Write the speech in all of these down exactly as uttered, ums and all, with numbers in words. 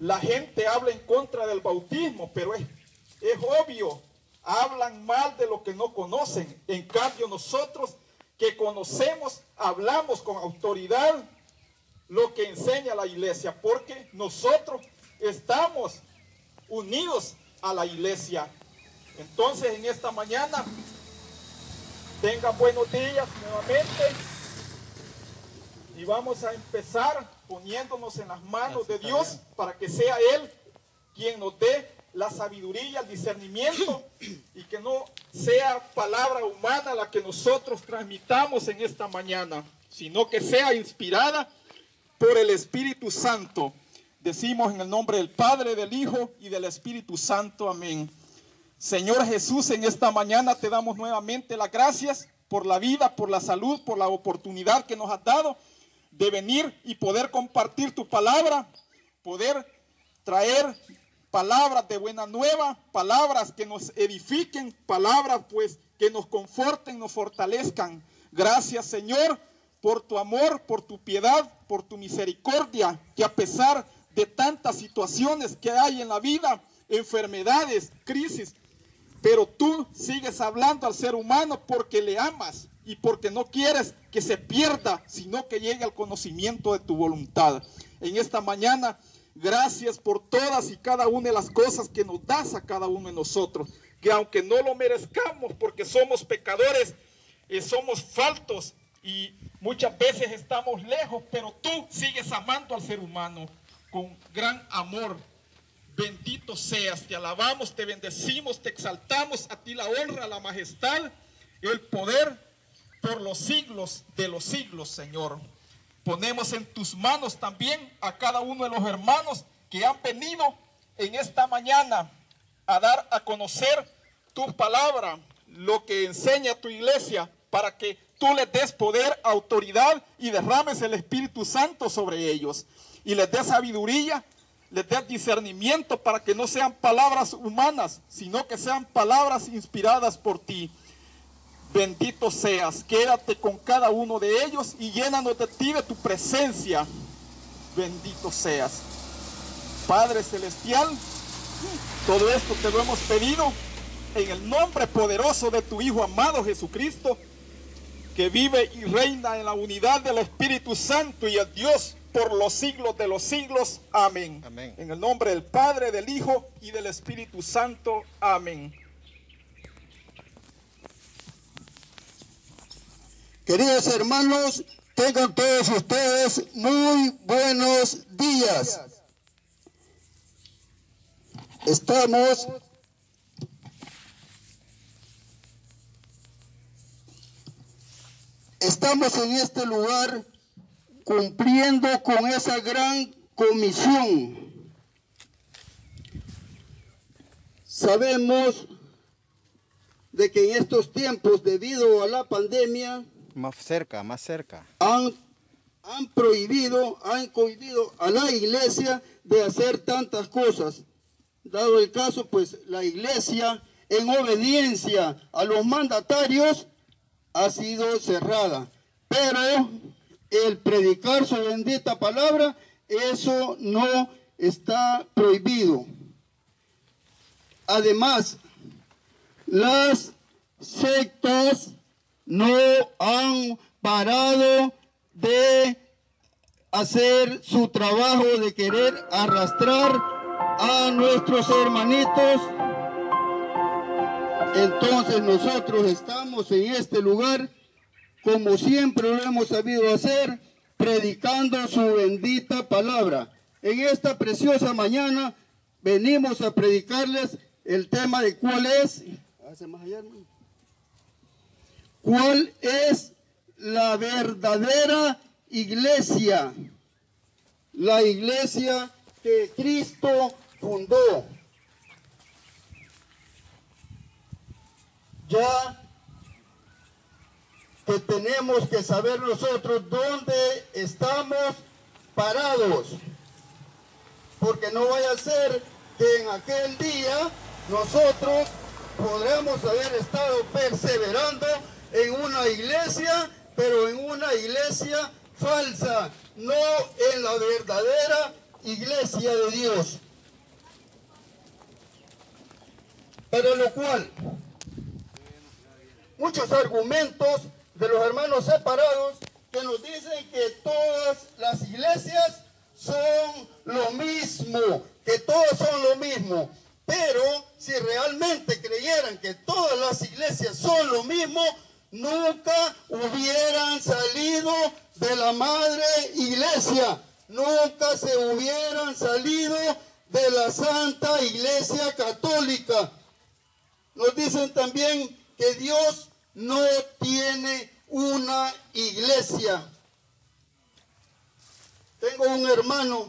la gente habla en contra del bautismo, pero es, es obvio, hablan mal de lo que no conocen. En cambio, nosotros que conocemos, hablamos con autoridad lo que enseña la iglesia, porque nosotros estamos unidos a la iglesia. Entonces, en esta mañana, tengan buenos días nuevamente y vamos a empezar poniéndonos en las manos de Dios para que sea Él quien nos dé la sabiduría, el discernimiento, y que no sea palabra humana la que nosotros transmitamos en esta mañana, sino que sea inspirada por el Espíritu Santo. Decimos en el nombre del Padre, del Hijo y del Espíritu Santo. Amén. Señor Jesús, en esta mañana te damos nuevamente las gracias por la vida, por la salud, por la oportunidad que nos has dado de venir y poder compartir tu palabra, poder traer palabras de buena nueva, palabras que nos edifiquen, palabras pues que nos conforten, nos fortalezcan. Gracias, Señor, por tu amor, por tu piedad, por tu misericordia, que a pesar de tantas situaciones que hay en la vida, enfermedades, crisis, pero tú sigues hablando al ser humano porque le amas y porque no quieres que se pierda, sino que llegue al conocimiento de tu voluntad. En esta mañana, gracias por todas y cada una de las cosas que nos das a cada uno de nosotros, que aunque no lo merezcamos porque somos pecadores, eh, somos faltos y muchas veces estamos lejos, pero tú sigues amando al ser humano con gran amor. Bendito seas, te alabamos, te bendecimos, te exaltamos, a ti la honra, la majestad, el poder por los siglos de los siglos, Señor. Ponemos en tus manos también a cada uno de los hermanos que han venido en esta mañana a dar a conocer tu palabra, lo que enseña tu iglesia, para que tú les des poder, autoridad y derrames el Espíritu Santo sobre ellos y les des sabiduría, les des discernimiento para que no sean palabras humanas, sino que sean palabras inspiradas por ti. Bendito seas, quédate con cada uno de ellos y llénanos de ti, de tu presencia. Bendito seas. Padre Celestial, todo esto te lo hemos pedido en el nombre poderoso de tu Hijo amado Jesucristo, que vive y reina en la unidad del Espíritu Santo y el Dios por los siglos de los siglos. Amén. Amén. En el nombre del Padre, del Hijo y del Espíritu Santo. Amén. Queridos hermanos, tengan todos ustedes muy buenos días. Estamos estamos en este lugar cumpliendo con esa gran comisión. Sabemos de que en estos tiempos, debido a la pandemia, Más cerca, más cerca. Han, han prohibido, han cohibido a la iglesia de hacer tantas cosas. Dado el caso, pues la iglesia, en obediencia a los mandatarios, ha sido cerrada. Pero el predicar su bendita palabra, eso no está prohibido. Además, las sectas no han parado de hacer su trabajo de querer arrastrar a nuestros hermanitos. Entonces nosotros estamos en este lugar, como siempre lo hemos sabido hacer, predicando su bendita palabra. En esta preciosa mañana venimos a predicarles el tema de cuál es, hace más allá, hermano. ¿Cuál es la verdadera iglesia? La iglesia que Cristo fundó. Ya que tenemos que saber nosotros dónde estamos parados. Porque no vaya a ser que en aquel día nosotros podremos haber estado perseverando en una iglesia, pero en una iglesia falsa, no en la verdadera iglesia de Dios. Para lo cual, muchos argumentos de los hermanos separados que nos dicen que todas las iglesias son lo mismo, que todos son lo mismo. Pero si realmente creyeran que todas las iglesias son lo mismo, nunca hubieran salido de la madre iglesia, nunca se hubieran salido de la Santa Iglesia Católica. Nos dicen también que Dios no tiene una iglesia. Tengo un hermano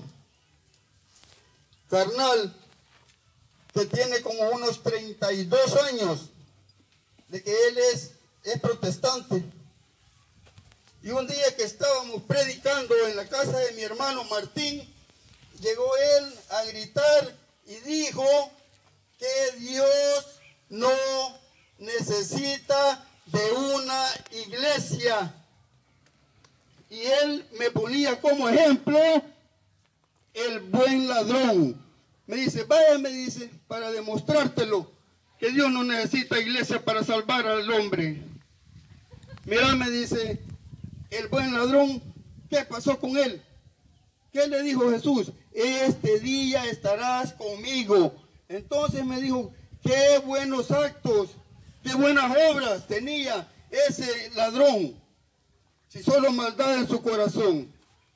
carnal que tiene como unos treinta y dos años de que él es, es protestante. Y un día que estábamos predicando en la casa de mi hermano Martín, llegó él a gritar y dijo que Dios no necesita de una iglesia. Y él me ponía como ejemplo el buen ladrón. Me dice, vaya, me dice, para demostrártelo, que Dios no necesita iglesia para salvar al hombre. Mira, me dice, el buen ladrón, ¿qué pasó con él? ¿Qué le dijo Jesús? Este día estarás conmigo. Entonces me dijo, qué buenos actos, qué buenas obras tenía ese ladrón, si solo maldad en su corazón.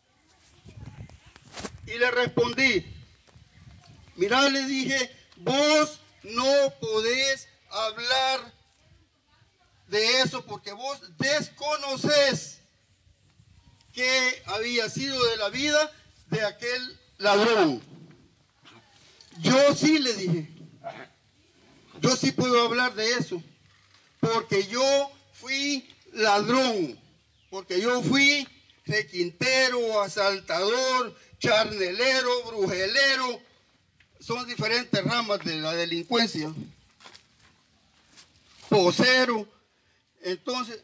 Y le respondí, mirá, le dije, vos no podés hablar de eso porque vos desconocés qué había sido de la vida de aquel ladrón. Yo sí, le dije, yo sí puedo hablar de eso, porque yo fui ladrón, porque yo fui requintero, asaltador, charnelero, brujelero. Son diferentes ramas de la delincuencia. Posero. Entonces,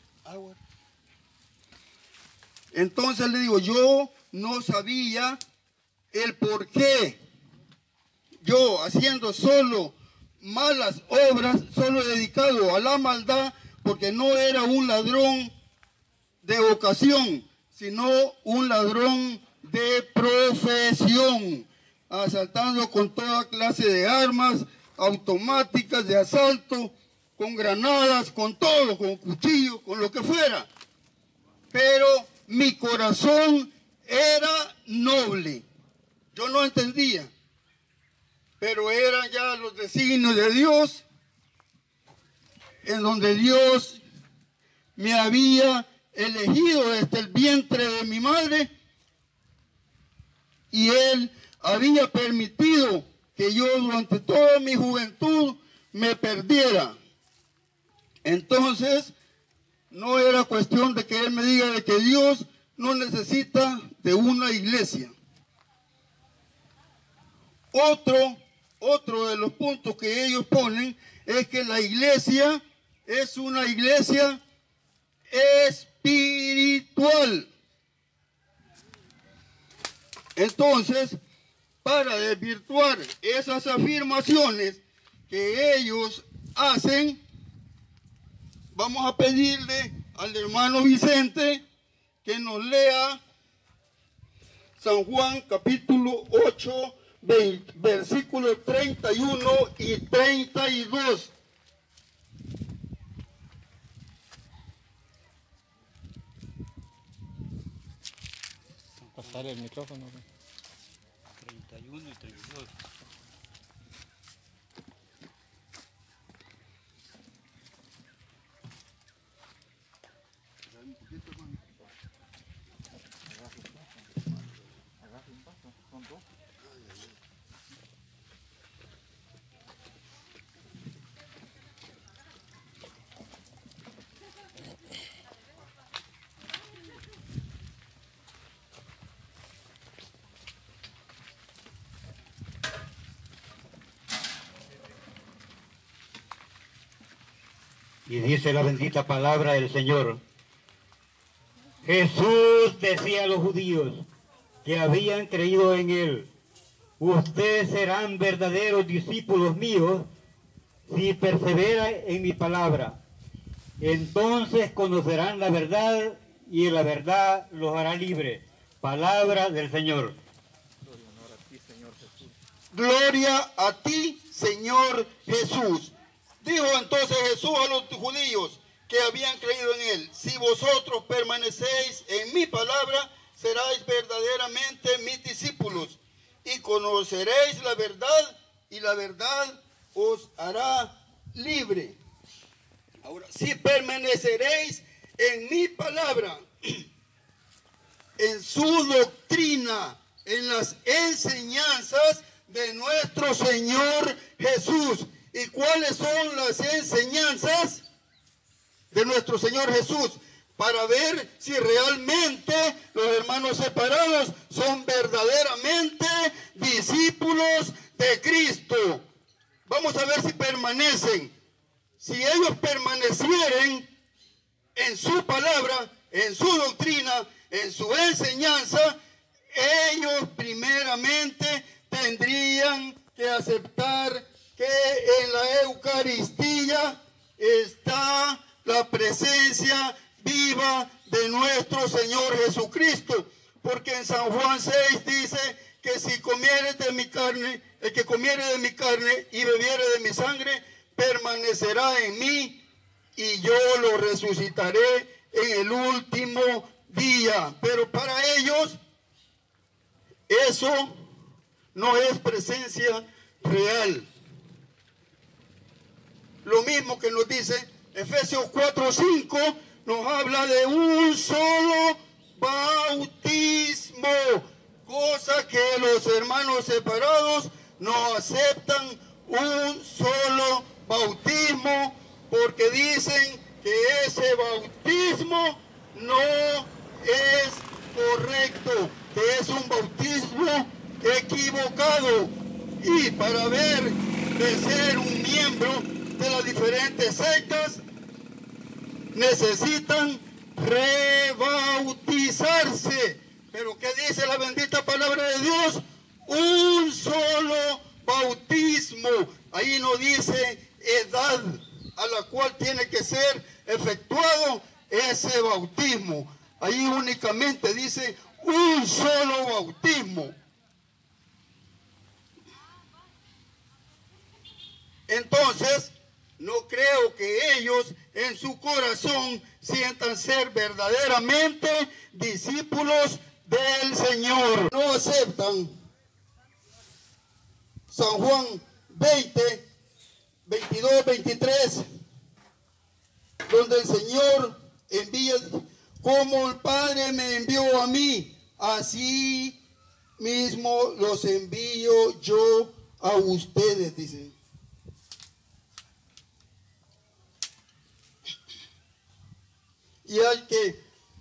entonces le digo, yo no sabía el por qué yo haciendo solo malas obras, solo dedicado a la maldad, porque no era un ladrón de vocación, sino un ladrón de profesión, asaltando con toda clase de armas automáticas de asalto, con granadas, con todo, con cuchillos, con lo que fuera. Pero mi corazón era noble. Yo no entendía, pero eran ya los designios de Dios, en donde Dios me había elegido desde el vientre de mi madre, y Él había permitido que yo durante toda mi juventud me perdiera. Entonces, no era cuestión de que Él me diga de que Dios no necesita de una iglesia. Otro, otro de los puntos que ellos ponen es que la iglesia es una iglesia espiritual. Entonces, para desvirtuar esas afirmaciones que ellos hacen, vamos a pedirle al hermano Vicente que nos lea San Juan capítulo ocho, versículos treinta y uno y treinta y dos. Pasar el micrófono. treinta y uno y treinta y dos. Y dice la bendita palabra del Señor. Jesús decía a los judíos que habían creído en Él, ustedes serán verdaderos discípulos míos si perseveran en mi palabra. Entonces conocerán la verdad y la verdad los hará libres. Palabra del Señor. Gloria a ti, Señor Jesús. Dijo entonces Jesús a los judíos que habían creído en él: si vosotros permanecéis en mi palabra, seréis verdaderamente mis discípulos y conoceréis la verdad, y la verdad os hará libre. Ahora, si permaneceréis en mi palabra, en su doctrina, en las enseñanzas de nuestro Señor Jesús. ¿Y cuáles son las enseñanzas de nuestro Señor Jesús? Para ver si realmente los hermanos separados son verdaderamente discípulos de Cristo. Vamos a ver si permanecen. Si ellos permanecieren en su palabra, en su doctrina, en su enseñanza, ellos primeramente tendrían que aceptar que en la Eucaristía está la presencia viva de nuestro Señor Jesucristo, porque en San Juan seis dice que si comieres de mi carne, el que comiere de mi carne y bebiere de mi sangre, permanecerá en mí y yo lo resucitaré en el último día. Pero para ellos eso no es presencia real. Lo mismo que nos dice Efesios cuatro cinco, nos habla de un solo bautismo, cosa que los hermanos separados no aceptan un solo bautismo, porque dicen que ese bautismo no es correcto, que es un bautismo equivocado. Y para ver de ser un miembro de las diferentes sectas, necesitan rebautizarse. Pero ¿qué dice la bendita palabra de Dios? Un solo bautismo. Ahí no dice edad a la cual tiene que ser efectuado ese bautismo. Ahí únicamente dice un solo bautismo. Entonces, no creo que ellos en su corazón sientan ser verdaderamente discípulos del Señor. No aceptan San Juan veinte, veintidós, veintitrés, donde el Señor envía, como el Padre me envió a mí, así mismo los envío yo a ustedes, dice. Y al que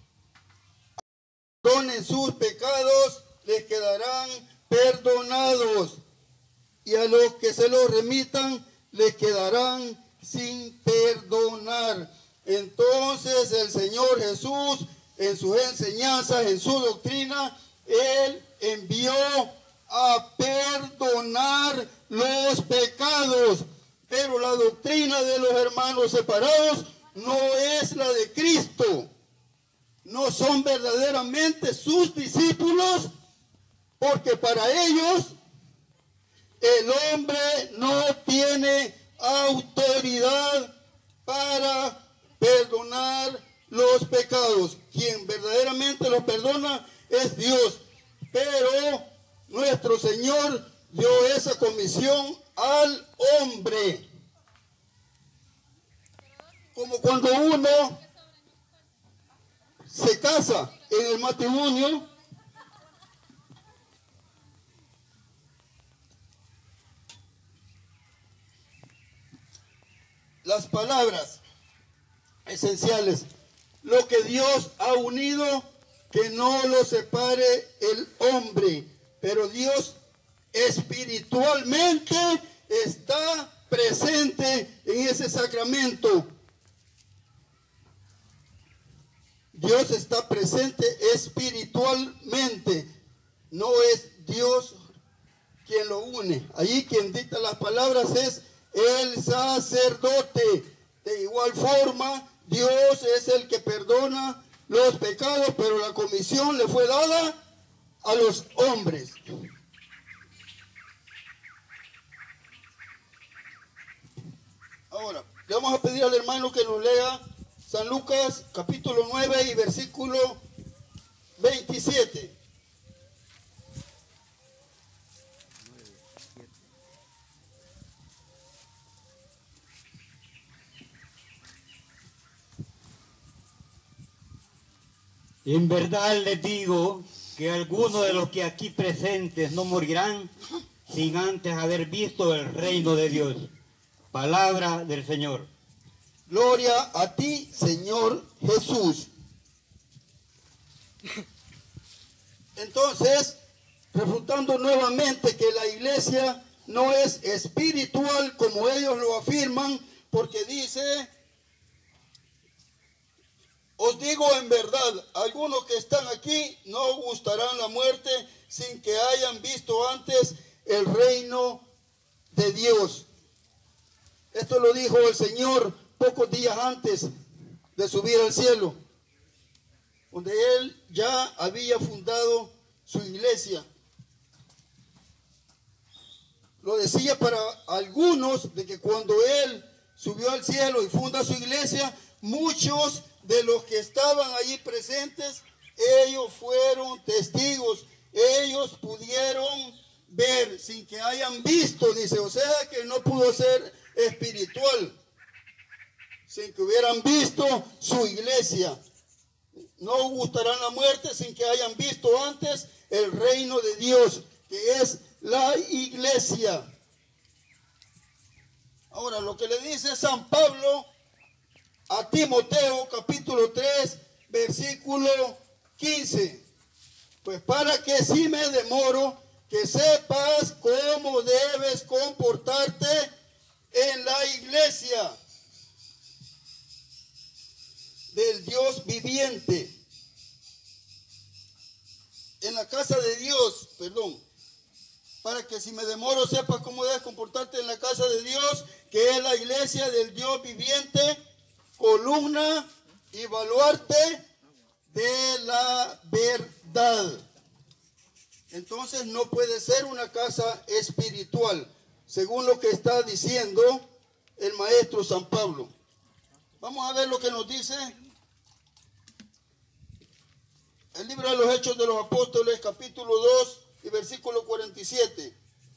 perdonen sus pecados, les quedarán perdonados. Y a los que se los remitan, les quedarán sin perdonar. Entonces el Señor Jesús, en sus enseñanzas, en su doctrina, Él envió a perdonar los pecados. Pero la doctrina de los hermanos separados no es la de Cristo. No son verdaderamente sus discípulos, porque para ellos el hombre no tiene autoridad para perdonar los pecados. Quien verdaderamente los perdona es Dios. Pero nuestro Señor dio esa comisión al hombre. Como cuando uno se casa en el matrimonio, las palabras esenciales: lo que Dios ha unido, que no lo separe el hombre. Pero Dios espiritualmente está presente en ese sacramento. Dios está presente espiritualmente. No es Dios quien lo une. Allí quien dicta las palabras es el sacerdote. De igual forma, Dios es el que perdona los pecados, pero la comisión le fue dada a los hombres. Ahora, le vamos a pedir al hermano que nos lea San Lucas capítulo nueve y versículo veintisiete. En verdad les digo que algunos de los que aquí presentes no morirán sin antes haber visto el reino de Dios. Palabra del Señor. Gloria a ti, Señor Jesús. Entonces, refutando nuevamente que la iglesia no es espiritual como ellos lo afirman, porque dice: os digo en verdad, algunos que están aquí no gustarán la muerte sin que hayan visto antes el reino de Dios. Esto lo dijo el Señor pocos días antes de subir al cielo, donde Él ya había fundado su iglesia. Lo decía para algunos de que cuando Él subió al cielo y funda su iglesia, muchos de los que estaban allí presentes, ellos fueron testigos, ellos pudieron ver sin que hayan visto, dice, o sea que no pudo ser espiritual, sin que hubieran visto su iglesia. No gustarán la muerte sin que hayan visto antes el reino de Dios, que es la iglesia. Ahora, lo que le dice San Pablo a Timoteo, capítulo tres, versículo quince. Pues para que si me demoro, que sepas cómo debes comportarte en la iglesia del Dios viviente. En la casa de Dios, perdón. Para que si me demoro, sepas cómo debes comportarte en la casa de Dios, que es la iglesia del Dios viviente, columna y baluarte de la verdad. Entonces no puede ser una casa espiritual, según lo que está diciendo el maestro San Pablo. Vamos a ver lo que nos dice el libro de los Hechos de los Apóstoles, capítulo dos y versículo cuarenta y siete.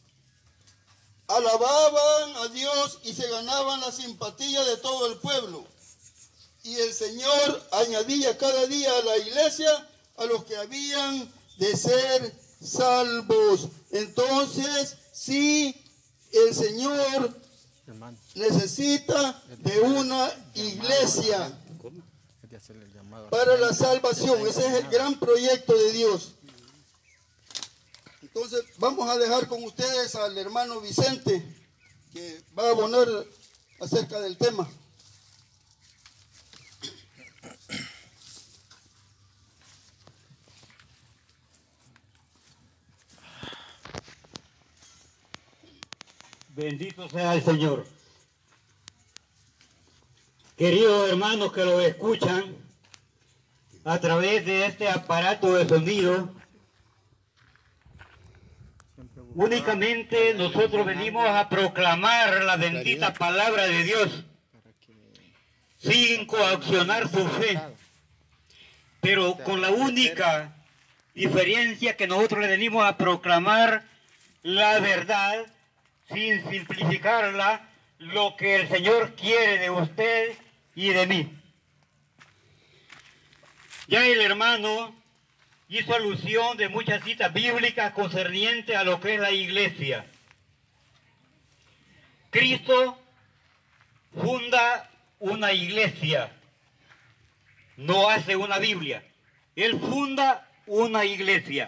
Alababan a Dios y se ganaban la simpatía de todo el pueblo. Y el Señor añadía cada día a la iglesia a los que habían de ser salvos. Entonces, si el Señor necesita de una iglesia para la salvación, ese es el gran proyecto de Dios. Entonces, vamos a dejar con ustedes al hermano Vicente, que va a abonar acerca del tema. Bendito sea el Señor. Queridos hermanos que lo escuchan a través de este aparato de sonido, únicamente nosotros venimos a proclamar la bendita palabra de Dios sin coaccionar su fe, pero con la única diferencia que nosotros le venimos a proclamar la verdad sin simplificarla, lo que el Señor quiere de usted y de mí. Ya el hermano hizo alusión de muchas citas bíblicas concernientes a lo que es la iglesia. Cristo funda una iglesia, no hace una Biblia. Él funda una iglesia.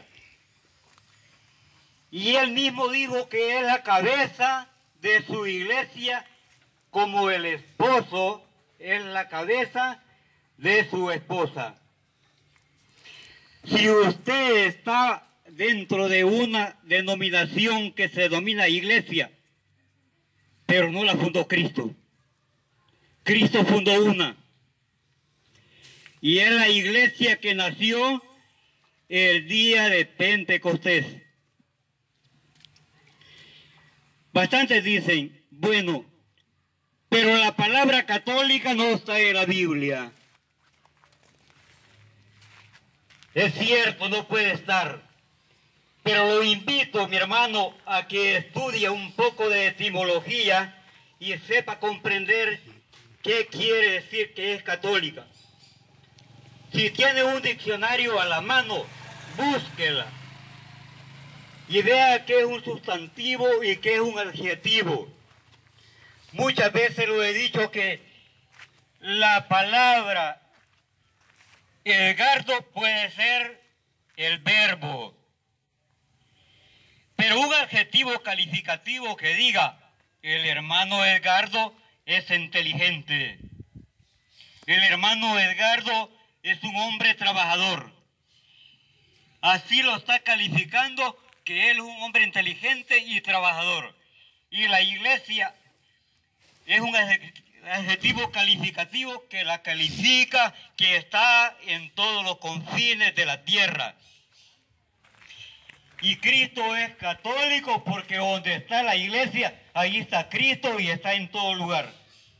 Y él mismo dijo que es la cabeza de su iglesia, como el esposo es la cabeza de su esposa. Si usted está dentro de una denominación que se denomina iglesia, pero no la fundó Cristo. Cristo fundó una. Y es la iglesia que nació el día de Pentecostés. Bastantes dicen, bueno, pero la palabra católica no está en la Biblia. Es cierto, no puede estar. Pero lo invito, mi hermano, a que estudie un poco de etimología y sepa comprender qué quiere decir que es católica. Si tiene un diccionario a la mano, búsquela y vea qué es un sustantivo y qué es un adjetivo. Muchas veces lo he dicho que la palabra Edgardo puede ser el verbo, pero un adjetivo calificativo que diga el hermano Edgardo es inteligente, el hermano Edgardo es un hombre trabajador. Así lo está calificando, que él es un hombre inteligente y trabajador. Y la iglesia es un adjetivo calificativo que la califica, que está en todos los confines de la tierra. Y Cristo es católico porque donde está la iglesia, ahí está Cristo y está en todo lugar.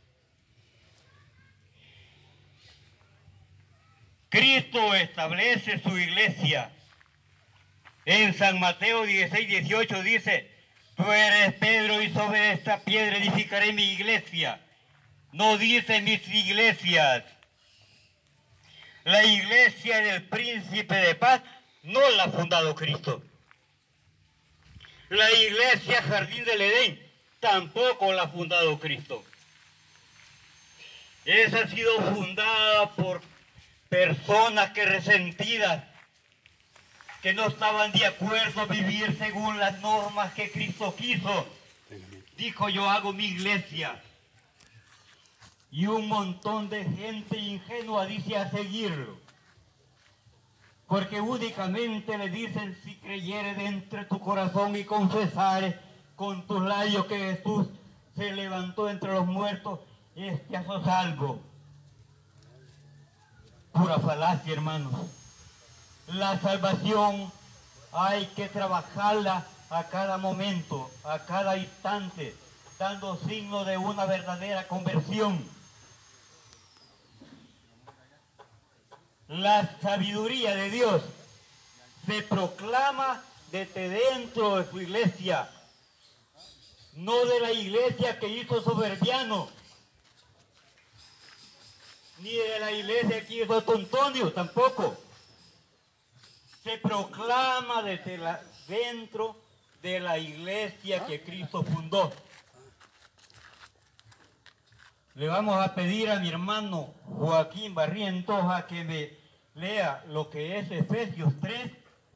Cristo establece su iglesia. En San Mateo dieciséis, dieciocho dice, tú eres Pedro y sobre esta piedra edificaré mi iglesia. No dice mis iglesias. La iglesia del príncipe de paz no la ha fundado Cristo. La iglesia Jardín del Edén tampoco la ha fundado Cristo. Esa ha sido fundada por personas que resentidas, que no estaban de acuerdo a vivir según las normas que Cristo quiso. Dijo, yo hago mi iglesia. Y un montón de gente ingenua dice a seguirlo. Porque únicamente le dicen, si creyere dentro de tu corazón y confesare con tus labios que Jesús se levantó entre los muertos, es que sos salvo. Pura falacia, hermanos. La salvación hay que trabajarla a cada momento, a cada instante, dando signo de una verdadera conversión. La sabiduría de Dios se proclama desde dentro de su iglesia, no de la iglesia que hizo Soberbiano, ni de la iglesia que hizo Antonio, tampoco. Se proclama desde la, dentro de la iglesia que Cristo fundó. Le vamos a pedir a mi hermano Joaquín Barrientos a que me lea lo que es Efesios tres.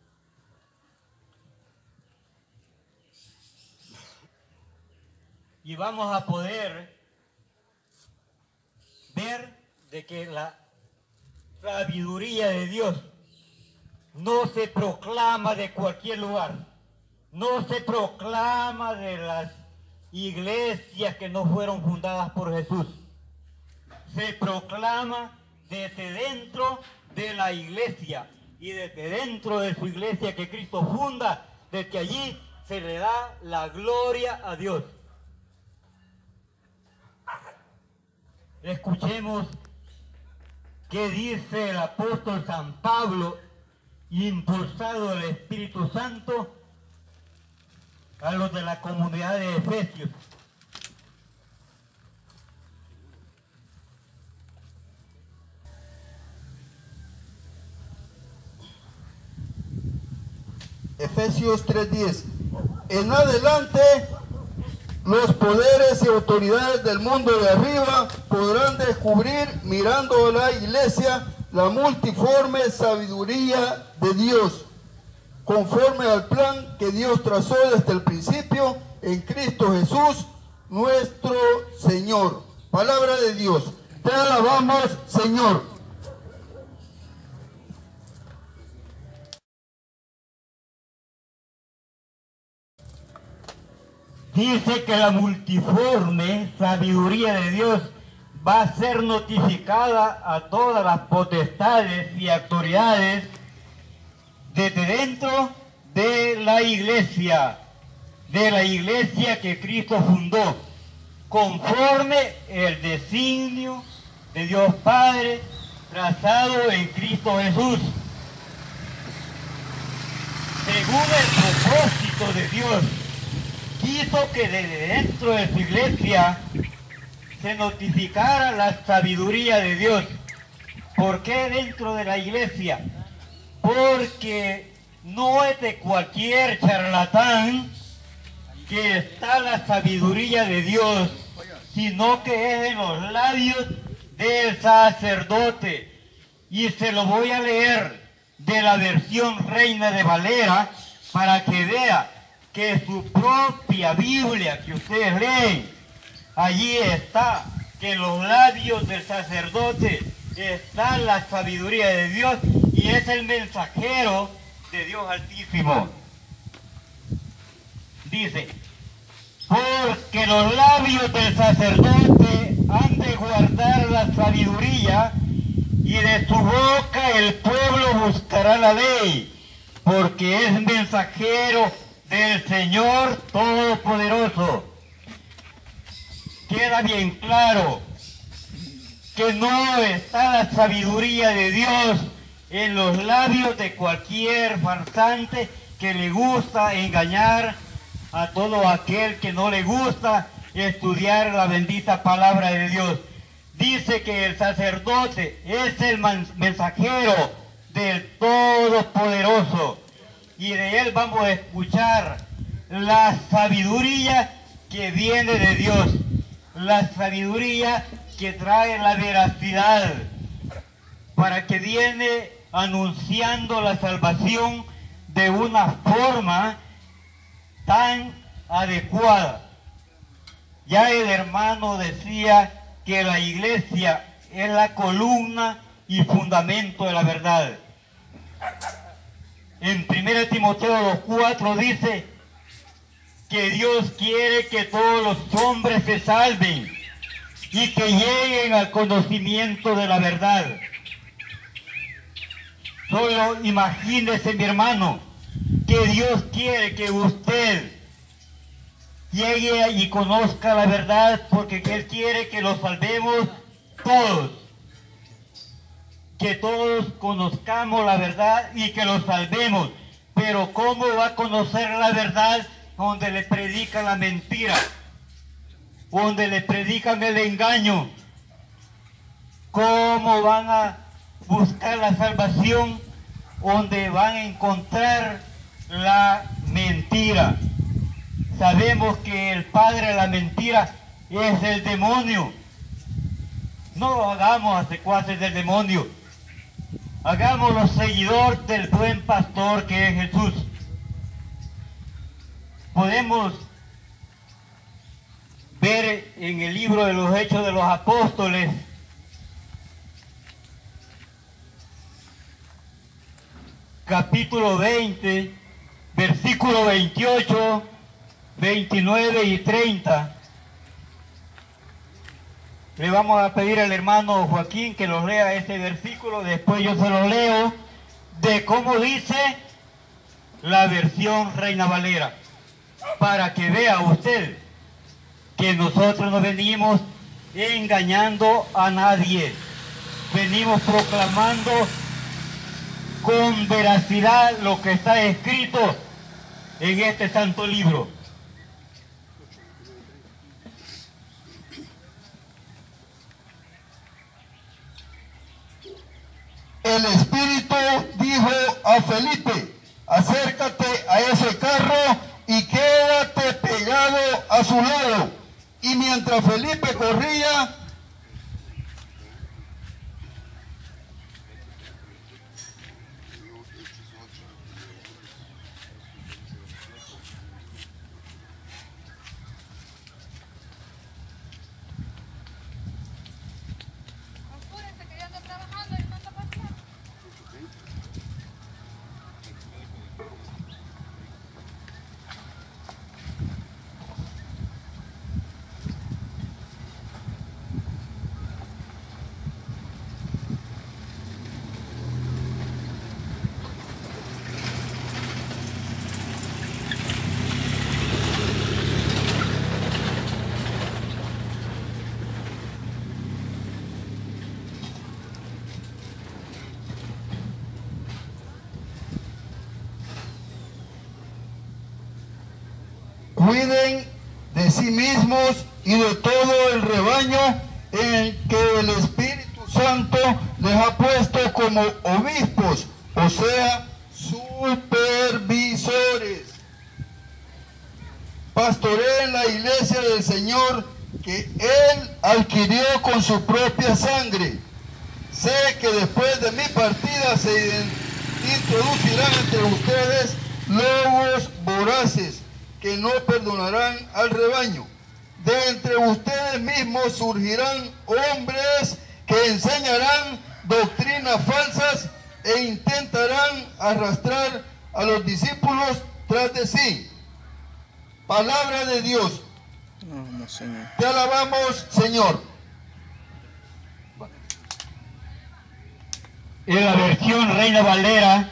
Y vamos a poder ver de que la sabiduría de Dios no se proclama de cualquier lugar, no se proclama de las iglesias que no fueron fundadas por Jesús, se proclama desde dentro de la iglesia y desde dentro de su iglesia que Cristo funda, desde allí se le da la gloria a Dios. Escuchemos qué dice el apóstol San Pablo, impulsado del Espíritu Santo, a los de la comunidad de Efesios. Efesios tres diez. En adelante, los poderes y autoridades del mundo de arriba podrán descubrir, mirando a la iglesia, la multiforme sabiduría de Dios, conforme al plan que Dios trazó desde el principio en Cristo Jesús, nuestro Señor. Palabra de Dios. Te alabamos, Señor. dice que la multiforme sabiduría de Dios va a ser notificada a todas las potestades y autoridades desde dentro de la iglesia, de la iglesia que Cristo fundó, conforme el designio de Dios Padre trazado en Cristo Jesús. Según el propósito de Dios, quiso que desde dentro de su iglesia se notificara la sabiduría de Dios. ¿Por qué dentro de la iglesia? Porque no es de cualquier charlatán que está la sabiduría de Dios, sino que es en los labios del sacerdote. Y se lo voy a leer de la versión Reina de Valera para que vea que su propia Biblia que ustedes leen, allí está, que en los labios del sacerdote está la sabiduría de Dios y es el mensajero de Dios Altísimo. Dice, porque los labios del sacerdote han de guardar la sabiduría y de su boca el pueblo buscará la ley, porque es mensajero del Señor Todopoderoso. Queda bien claro que no está la sabiduría de Dios en los labios de cualquier farsante que le gusta engañar a todo aquel que no le gusta estudiar la bendita palabra de Dios. Dice que el sacerdote es el mensajero del Todopoderoso y de él vamos a escuchar la sabiduría que viene de Dios, la sabiduría que trae la veracidad, para que viene anunciando la salvación de una forma tan adecuada. Ya el hermano decía que la iglesia es la columna y fundamento de la verdad. En primera Timoteo dos cuatro dice que Dios quiere que todos los hombres se salven y que lleguen al conocimiento de la verdad. Solo imagínese, mi hermano, que Dios quiere que usted llegue y conozca la verdad, porque Él quiere que los salvemos todos. Que todos conozcamos la verdad y que los salvemos. Pero ¿cómo va a conocer la verdad donde le predican la mentira? Donde le predican el engaño. ¿Cómo van a buscar la salvación donde van a encontrar la mentira? Sabemos que el padre de la mentira es el demonio. No lo hagamos a secuaces del demonio. Hagámoslo seguidor del buen pastor que es Jesús. Podemos ver en el libro de los Hechos de los Apóstoles capítulo veinte, versículo veintiocho, veintinueve y treinta. Le vamos a pedir al hermano Joaquín que los lea este versículo, después yo se lo leo, de cómo dice la versión Reina Valera, para que vea usted que nosotros no venimos engañando a nadie, venimos proclamando con veracidad lo que está escrito en este santo libro. El Espíritu dijo a Felipe, acércate a ese carro y quédate pegado a su lado. Y mientras Felipe corría, cuiden de sí mismos y de todo el rebaño en el que el Espíritu Santo les ha puesto como obispos, o sea, supervisores. Pastoreen la iglesia del Señor que Él adquirió con su propia sangre. Sé que después de mi partida se introducirán entre ustedes lobos voraces que no perdonarán al rebaño. De entre ustedes mismos surgirán hombres que enseñarán doctrinas falsas e intentarán arrastrar a los discípulos tras de sí. Palabra de Dios. Vamos, Señor. Te alabamos, Señor. En la versión Reina Valera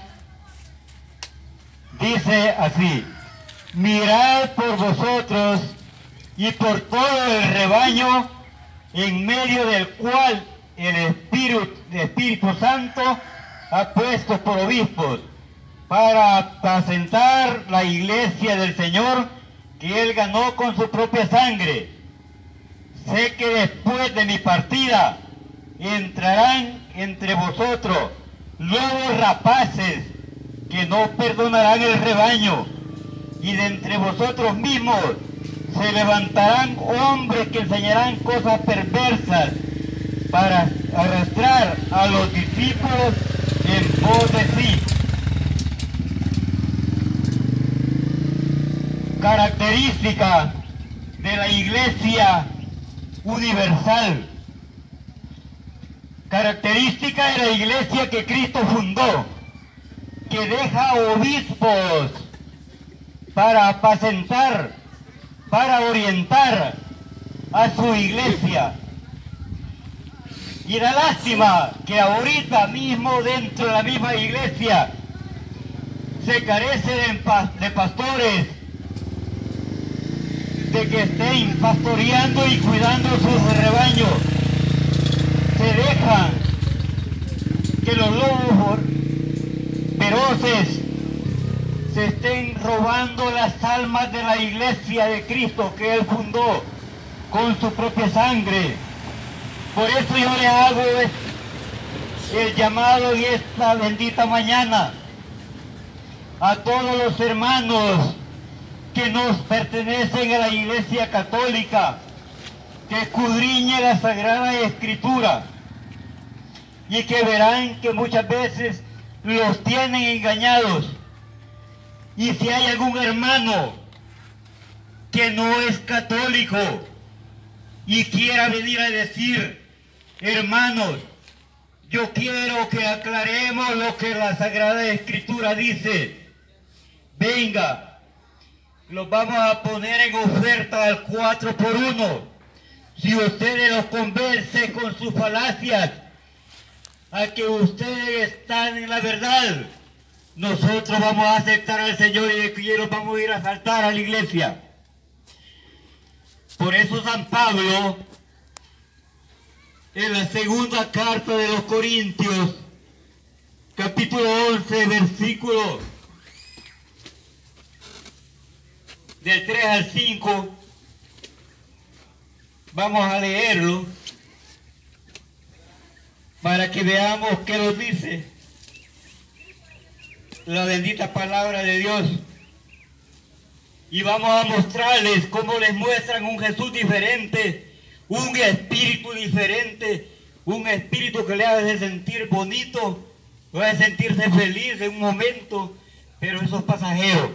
dice así: mirad por vosotros y por todo el rebaño en medio del cual el Espíritu, el Espíritu Santo ha puesto por obispos para apacentar la iglesia del Señor que Él ganó con su propia sangre. Sé que después de mi partida entrarán entre vosotros lobos rapaces que no perdonarán el rebaño, y de entre vosotros mismos se levantarán hombres que enseñarán cosas perversas para arrastrar a los discípulos en pos de sí. Característica de la Iglesia universal. Característica de la iglesia que Cristo fundó, que deja obispos para apacentar, para orientar a su iglesia. Y da lástima que ahorita mismo dentro de la misma iglesia se carece de, de pastores, de que estén pastoreando y cuidando sus rebaños. Se dejan que los lobos feroces se estén robando las almas de la iglesia de Cristo que Él fundó con su propia sangre. Por eso yo le hago el llamado en esta bendita mañana a todos los hermanos que nos pertenecen a la Iglesia Católica, que escudriñe la Sagrada Escritura y que verán que muchas veces los tienen engañados. Y si hay algún hermano que no es católico y quiera venir a decir: hermanos, yo quiero que aclaremos lo que la Sagrada Escritura dice, venga, los vamos a poner en oferta al cuatro por uno. Si ustedes los convencen con sus falacias a que ustedes están en la verdad, nosotros vamos a aceptar al Señor y de los vamos a ir a saltar a la iglesia. Por eso San Pablo, en la segunda carta de los Corintios, capítulo once, versículo del tres al cinco, vamos a leerlo para que veamos qué nos dice la bendita palabra de Dios. Y vamos a mostrarles cómo les muestran un Jesús diferente, un espíritu diferente, un espíritu que le hace sentir bonito, le hace sentirse feliz en un momento, pero eso es pasajero.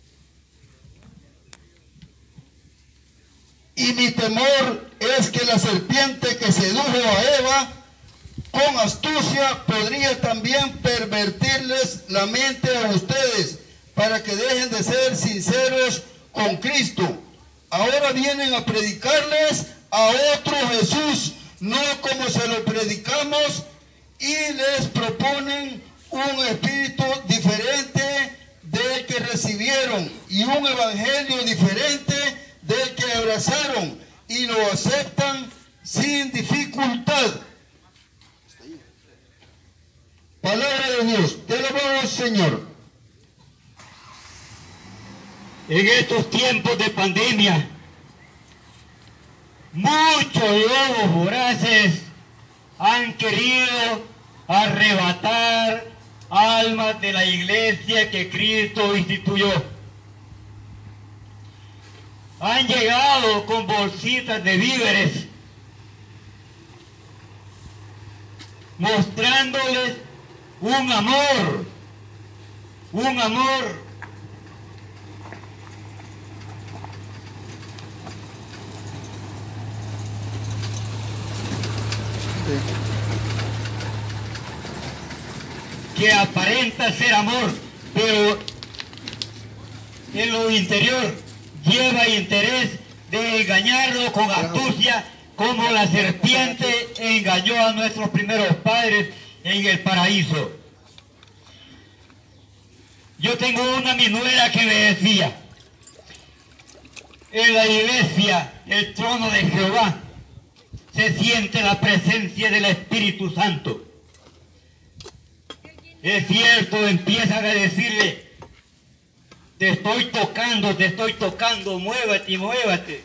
Y mi temor es que la serpiente que sedujo a Eva con astucia podría también pervertirles la mente a ustedes para que dejen de ser sinceros con Cristo. Ahora vienen a predicarles a otro Jesús, no como se lo predicamos, y les proponen un espíritu diferente del que recibieron y un evangelio diferente del que abrazaron, y lo aceptan sin dificultad. Palabra de Dios. Te alabamos, Señor. En estos tiempos de pandemia, muchos lobos voraces han querido arrebatar almas de la iglesia que Cristo instituyó. Han llegado con bolsitas de víveres, mostrándoles un amor, un amor que aparenta ser amor, pero en lo interior lleva interés de engañarlo con astucia, como la serpiente engañó a nuestros primeros padres en el paraíso. Yo tengo una mi nuera que me decía, en la iglesia, el trono de Jehová, se siente la presencia del Espíritu Santo. Es cierto, empiezan a decirle, te estoy tocando, te estoy tocando, muévete, muévete.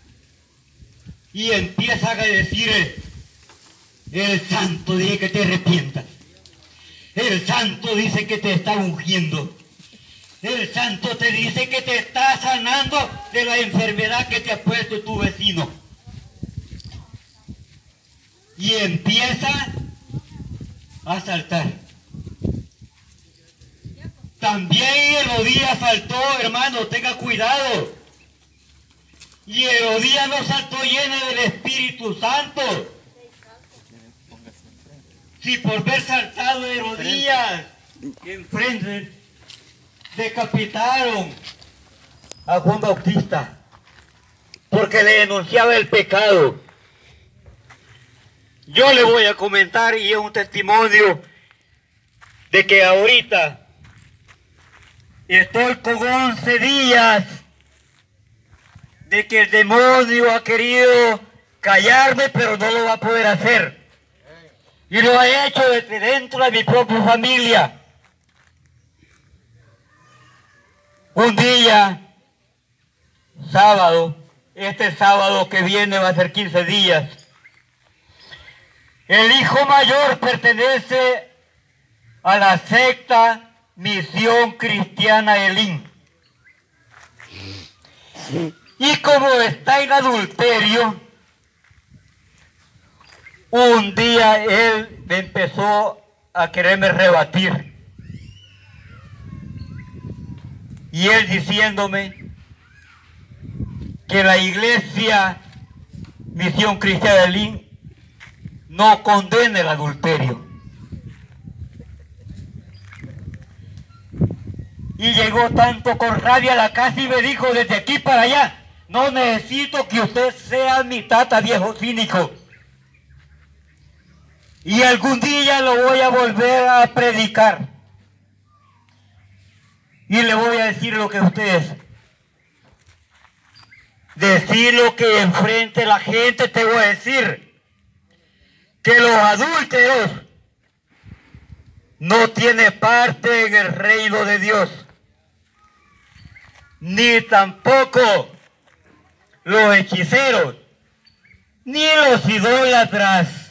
Y empiezan a decir, el santo dice que te arrepientas. El santo dice que te está ungiendo. El santo te dice que te está sanando de la enfermedad que te ha puesto tu vecino. Y empieza a saltar. También Herodías saltó, hermano, tenga cuidado. Y Herodías no saltó llena del Espíritu Santo. Si por ver saltado Herodías enfrente decapitaron a Juan Bautista porque le denunciaba el pecado. Yo le voy a comentar, y es un testimonio de que ahorita estoy con once días de que el demonio ha querido callarme, pero no lo va a poder hacer. Y lo ha hecho desde dentro de mi propia familia. Un día, sábado, este sábado que viene va a ser quince días, el hijo mayor pertenece a la secta Misión Cristiana Elim. Y como está en adulterio, un día él me empezó a quererme rebatir. Y él diciéndome que la iglesia Misión Cristiana Elim no condena el adulterio. Y llegó tanto con rabia a la casa y me dijo, desde aquí para allá, no necesito que usted sea mi tata viejo cínico. Y algún día lo voy a volver a predicar. Y le voy a decir lo que ustedes. Decir lo que enfrente la gente, te voy a decir. Que los adúlteros no tienen parte en el reino de Dios. Ni tampoco los hechiceros, ni los idólatras,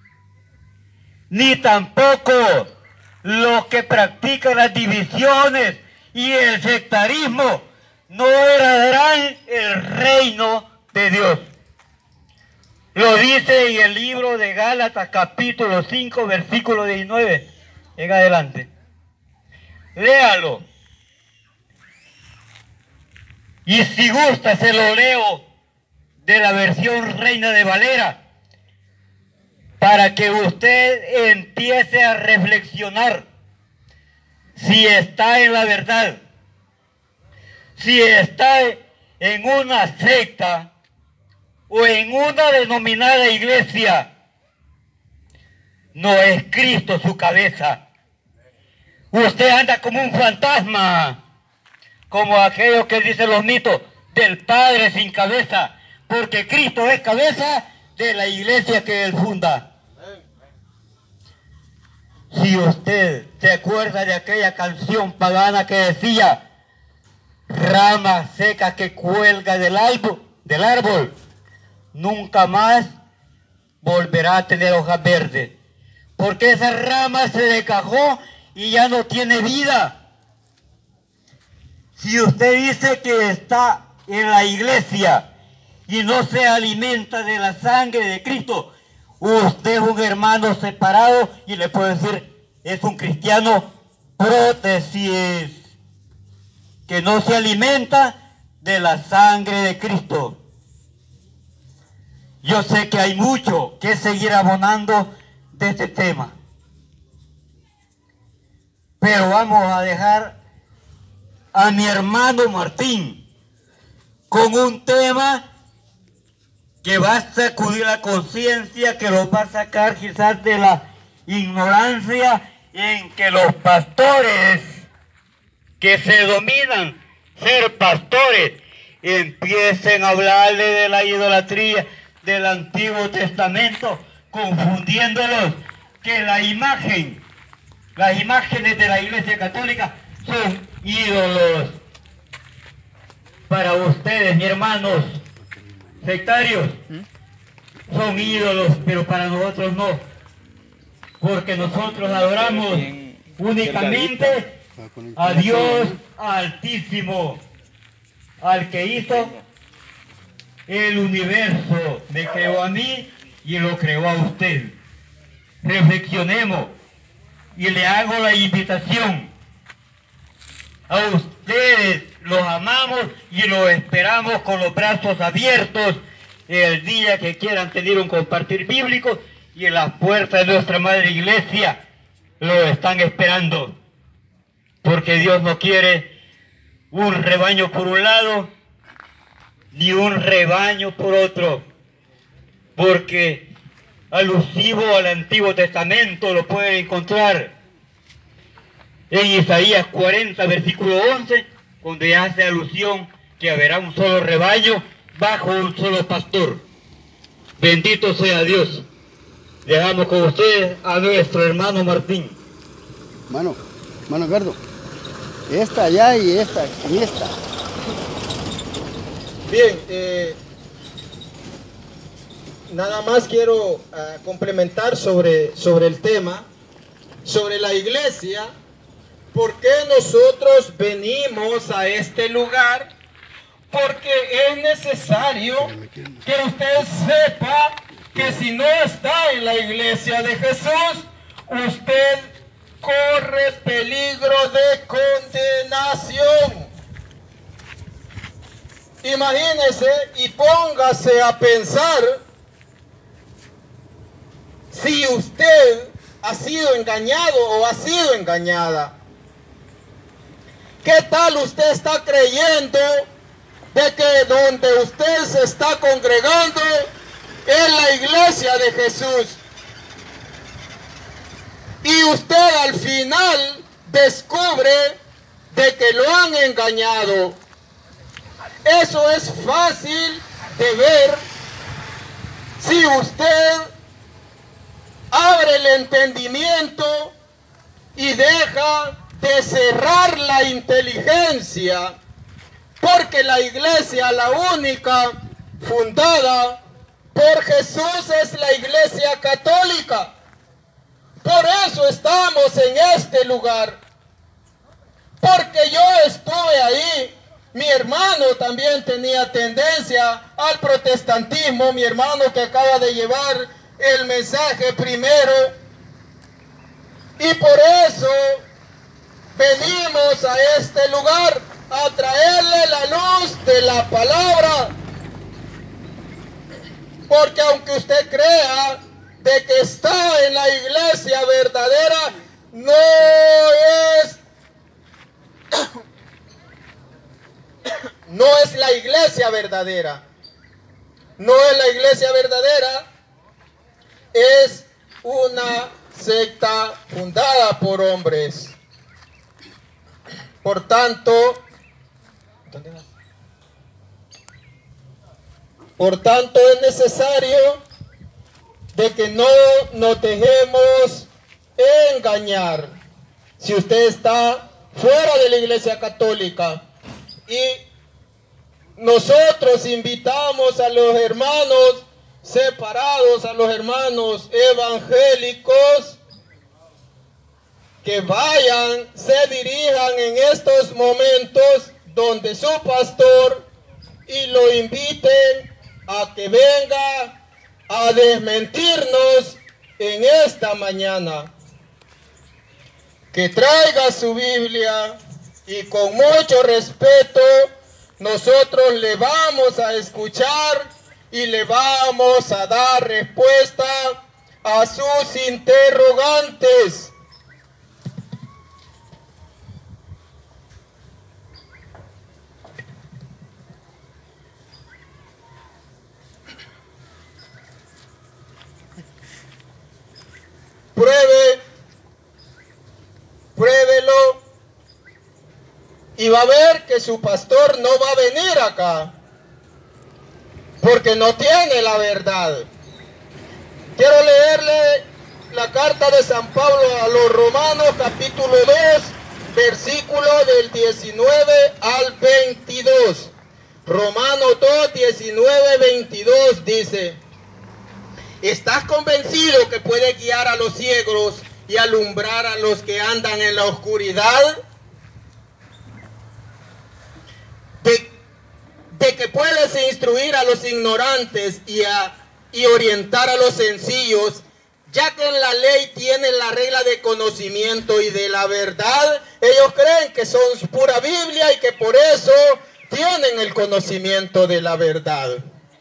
ni tampoco los que practican las divisiones y el sectarismo, no heredarán el reino de Dios. Lo dice en el libro de Gálatas capítulo cinco, versículo diecinueve en adelante. Léalo. Y si gusta se lo leo de la versión Reina de Valera, para que usted empiece a reflexionar si está en la verdad, si está en una secta o en una denominada iglesia. No es Cristo su cabeza. Usted anda como un fantasma, como aquello que dicen los mitos del Padre sin cabeza, porque Cristo es cabeza de la iglesia que él funda. Si usted se acuerda de aquella canción pagana que decía, rama seca que cuelga del árbol, del árbol, nunca más volverá a tener hojas verdes, porque esa rama se decajó y ya no tiene vida. Si usted dice que está en la iglesia y no se alimenta de la sangre de Cristo, usted es un hermano separado y le puedo decir, es un cristiano prótesis, que no se alimenta de la sangre de Cristo. Yo sé que hay mucho que seguir abonando de este tema, pero vamos a dejar a mi hermano Martín con un tema que va a sacudir la conciencia, que los va a sacar quizás de la ignorancia en que los pastores que se dominan ser pastores empiecen a hablarle de la idolatría del Antiguo Testamento, confundiéndolos que la imagen, las imágenes de la Iglesia Católica son ídolos. Para ustedes, mis hermanos sectarios, son ídolos, pero para nosotros no, porque nosotros adoramos únicamente a Dios Altísimo, al que hizo el universo. Me creó a mí y lo creó a usted. Reflexionemos y le hago la invitación. A ustedes los amamos y los esperamos con los brazos abiertos el día que quieran tener un compartir bíblico, y en las puertas de nuestra Madre Iglesia lo están esperando. Porque Dios no quiere un rebaño por un lado, ni un rebaño por otro. Porque alusivo al Antiguo Testamento lo pueden encontrar en Isaías cuarenta, versículo once, donde hace alusión que habrá un solo rebaño bajo un solo pastor. Bendito sea Dios. Dejamos con ustedes a nuestro hermano Martín. Mano, mano Edgardo, esta allá y esta y esta. Bien, eh, nada más quiero uh, complementar sobre, sobre el tema, sobre la iglesia. ¿Por qué nosotros venimos a este lugar? Porque es necesario que usted sepa que si no está en la iglesia de Jesús, usted corre peligro de condenación. Imagínese y póngase a pensar si usted ha sido engañado o ha sido engañada. ¿Qué tal usted está creyendo de que donde usted se está congregando es la iglesia de Jesús? Y usted al final descubre de que lo han engañado. Eso es fácil de ver si usted abre el entendimiento y deja de cerrar la inteligencia, porque la iglesia, la única fundada por Jesús, es la iglesia católica. Por eso estamos en este lugar, porque yo estuve ahí. Mi hermano también tenía tendencia al protestantismo, mi hermano que acaba de llevar el mensaje primero, y por eso venimos a este lugar a traerle la luz de la palabra, porque aunque usted crea de que está en la iglesia verdadera, no es no es la iglesia verdadera. No es la iglesia verdadera, es una secta fundada por hombres. Por tanto, por tanto es necesario de que no nos dejemos engañar. Si usted está fuera de la iglesia católica Y nosotros invitamos a los hermanos separados, a los hermanos evangélicos, que vayan, se dirijan en estos momentos donde su pastor y lo inviten a que venga a desmentirnos en esta mañana. Que traiga su Biblia y con mucho respeto nosotros le vamos a escuchar y le vamos a dar respuesta a sus interrogantes. Pruebe, pruébelo y va a ver que su pastor no va a venir acá porque no tiene la verdad. Quiero leerle la carta de San Pablo a los Romanos, capítulo dos, versículo del diecinueve al veintidós. Romanos dos, diecinueve, veintidós dice: ¿estás convencido que puedes guiar a los ciegos y alumbrar a los que andan en la oscuridad? De, de que puedes instruir a los ignorantes y, a, y orientar a los sencillos, ya que en la ley tienen la regla de conocimiento y de la verdad. Ellos creen que son pura Biblia y que por eso tienen el conocimiento de la verdad.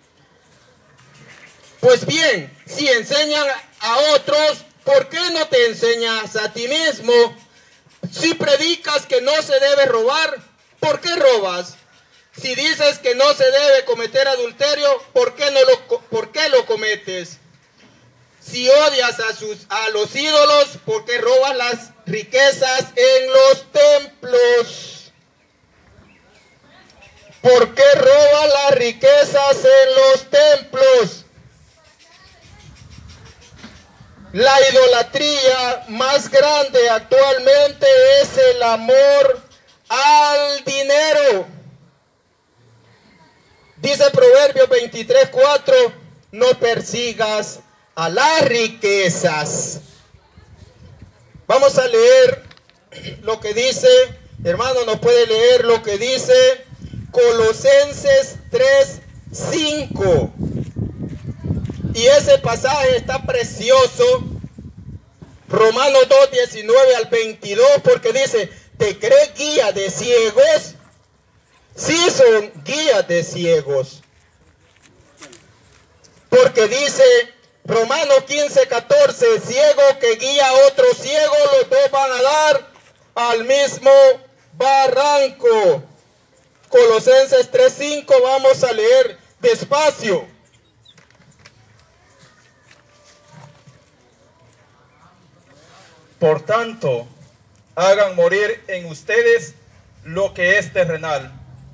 Pues bien, si enseñan a otros, ¿por qué no te enseñas a ti mismo? Si predicas que no se debe robar, ¿por qué robas? Si dices que no se debe cometer adulterio, ¿por qué, no lo, por qué lo cometes? Si odias a, sus, a los ídolos, ¿por qué robas las riquezas en los templos? ¿Por qué robas las riquezas en los templos? La idolatría más grande actualmente es el amor al dinero. Dice Proverbios veintitrés, cuatro, no persigas a las riquezas. Vamos a leer lo que dice, hermano, nos puede leer lo que dice Colosenses tres, cinco. Y ese pasaje está precioso. Romanos dos, diecinueve al veintidós, porque dice: ¿te crees guía de ciegos? Sí son guías de ciegos. Porque dice Romanos quince, catorce, ciego que guía a otro ciego, los dos van a dar al mismo barranco. Colosenses tres, cinco, vamos a leer despacio. Por tanto, hagan morir en ustedes lo que es terrenal.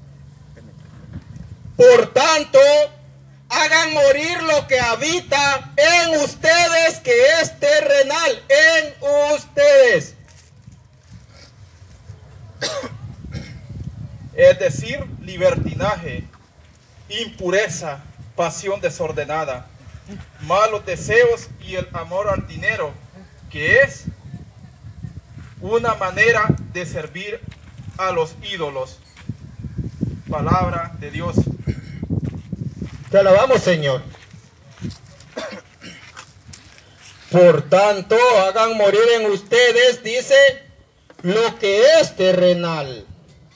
Por tanto, hagan morir lo que habita en ustedes, que es terrenal, en ustedes. Es decir, libertinaje, impureza, pasión desordenada, malos deseos y el amor al dinero, que es una manera de servir a los ídolos. Palabra de Dios. Te alabamos, Señor. Por tanto, hagan morir en ustedes, dice, lo que es terrenal.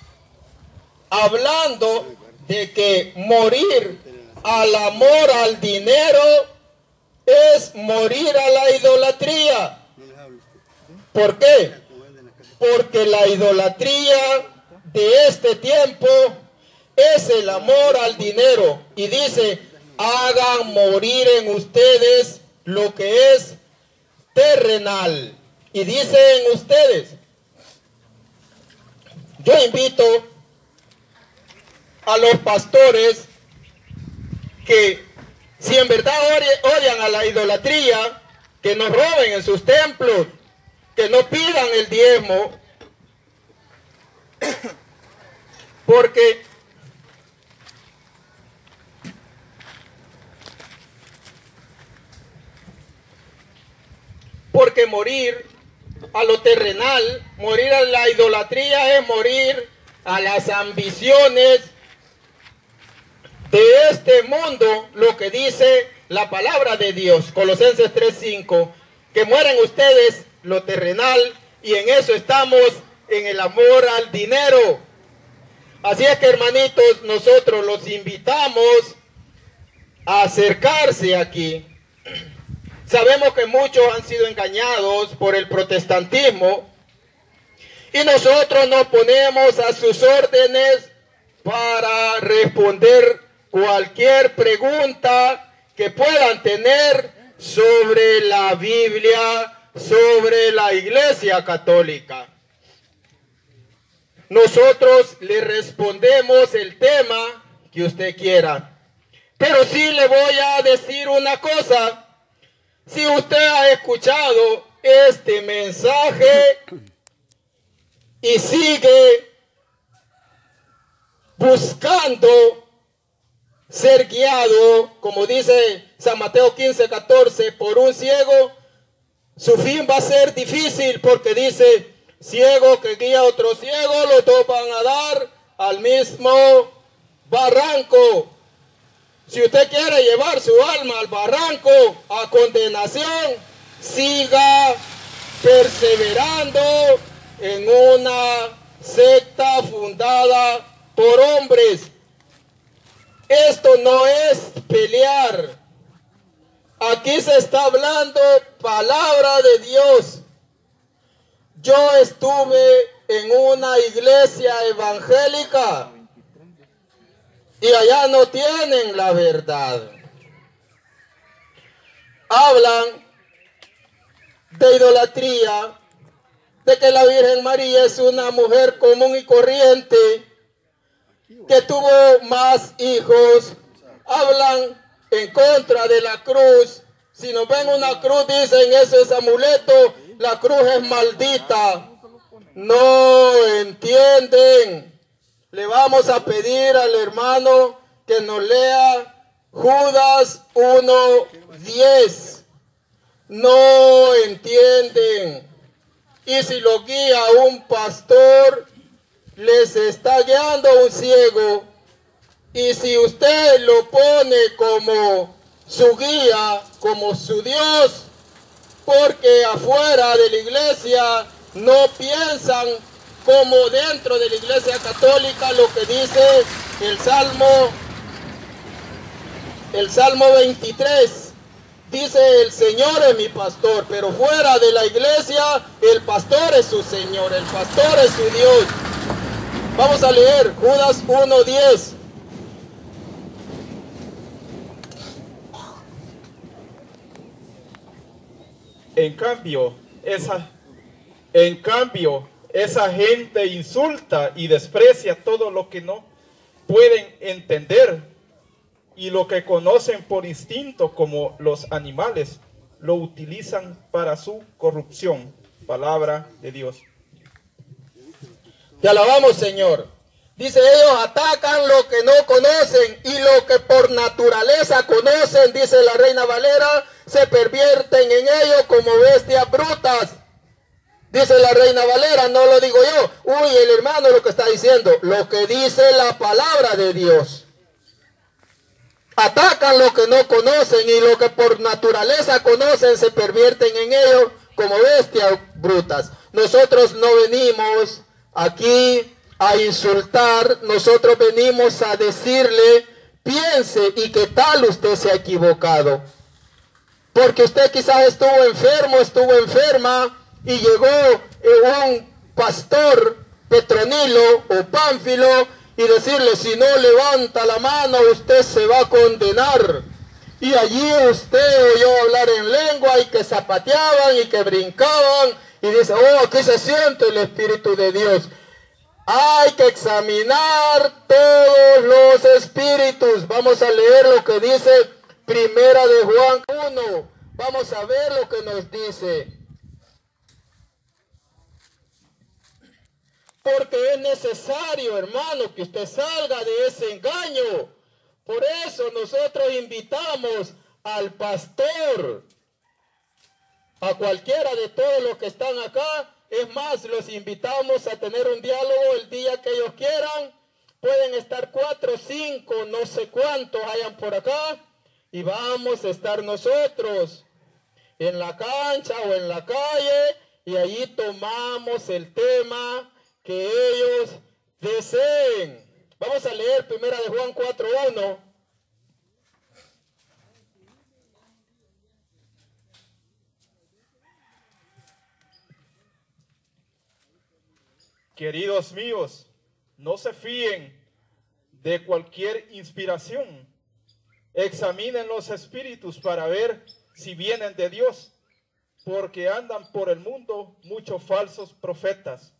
Hablando de que morir al amor al dinero es morir a la idolatría. ¿Por qué? Porque la idolatría de este tiempo es el amor al dinero. Y dice, hagan morir en ustedes lo que es terrenal. Y dice en ustedes. Yo invito a los pastores que, si en verdad odian a la idolatría, que no roben en sus templos, que no pidan el diezmo, Porque porque morir a lo terrenal, morir a la idolatría es morir a las ambiciones de este mundo, lo que dice la palabra de Dios, Colosenses tres cinco, que mueran ustedes lo terrenal, y en eso estamos, en el amor al dinero. Así es que, hermanitos, nosotros los invitamos a acercarse aquí. Sabemos que muchos han sido engañados por el protestantismo, y nosotros nos ponemos a sus órdenes para responder cualquier pregunta que puedan tener sobre la Biblia, sobre la Iglesia Católica. Nosotros le respondemos el tema que usted quiera. Pero sí le voy a decir una cosa. Si usted ha escuchado este mensaje y sigue buscando ser guiado, como dice San Mateo quince catorce, por un ciego, su fin va a ser difícil, porque dice, ciego que guía a otro ciego, los dos van a dar al mismo barranco. Si usted quiere llevar su alma al barranco, a condenación, siga perseverando en una secta fundada por hombres. Esto no es pelear. Aquí se está hablando palabra de Dios. Yo estuve en una iglesia evangélica y allá no tienen la verdad. Hablan de idolatría, de que la Virgen María es una mujer común y corriente, que tuvo más hijos. Hablan en contra de la cruz. Si nos ven una cruz, dicen, eso es amuleto, la cruz es maldita. No entienden. Le vamos a pedir al hermano que nos lea Judas uno diez. No entienden. Y si lo guía un pastor, les está guiando un ciego. Y si usted lo pone como su guía, como su Dios, porque afuera de la iglesia no piensan como dentro de la Iglesia Católica, lo que dice el Salmo, el Salmo veintitrés. Dice, el Señor es mi pastor, pero fuera de la iglesia, el pastor es su Señor, el pastor es su Dios. Vamos a leer Judas uno diez. En cambio, esa, en cambio, esa gente insulta y desprecia todo lo que no pueden entender, y lo que conocen por instinto como los animales, lo utilizan para su corrupción. Palabra de Dios. Te alabamos, Señor. Dice, ellos atacan lo que no conocen, y lo que por naturaleza conocen, dice la Reina Valera, se pervierten en ellos como bestias brutas. Dice la Reina Valera, no lo digo yo. Uy, el hermano lo que está diciendo, lo que dice la palabra de Dios. Atacan lo que no conocen, y lo que por naturaleza conocen se pervierten en ellos como bestias brutas. Nosotros no venimos aquí a insultar, nosotros venimos a decirle, piense y que tal usted se ha equivocado. Porque usted quizás estuvo enfermo, estuvo enferma, y llegó un pastor Petronilo o Pánfilo y decirle, si no levanta la mano, usted se va a condenar. Y allí usted oyó hablar en lengua, y que zapateaban y que brincaban, y dice, oh, aquí se siente el Espíritu de Dios. Hay que examinar todos los espíritus. Vamos a leer lo que dice Primera de Juan uno. Vamos a ver lo que nos dice. Porque es necesario, hermano, que usted salga de ese engaño. Por eso nosotros invitamos al pastor, a cualquiera de todos los que están acá. Es más, los invitamos a tener un diálogo el día que ellos quieran. Pueden estar cuatro, cinco, no sé cuántos hayan por acá. Y vamos a estar nosotros en la cancha o en la calle. Y allí tomamos el tema que ellos deseen. Vamos a leer primera de Juan cuatro uno. Queridos míos, no se fíen de cualquier inspiración. Examinen los espíritus para ver si vienen de Dios, porque andan por el mundo muchos falsos profetas.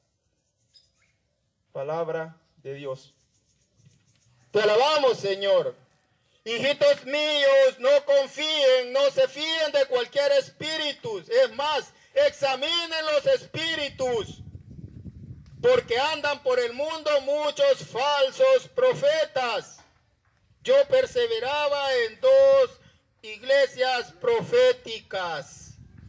Palabra de Dios. Te alabamos, Señor. Hijitos míos, no confíen, no se fíen de cualquier espíritu. Es más, examinen los espíritus, porque andan por el mundo muchos falsos profetas. Yo perseveraba en dos iglesias proféticas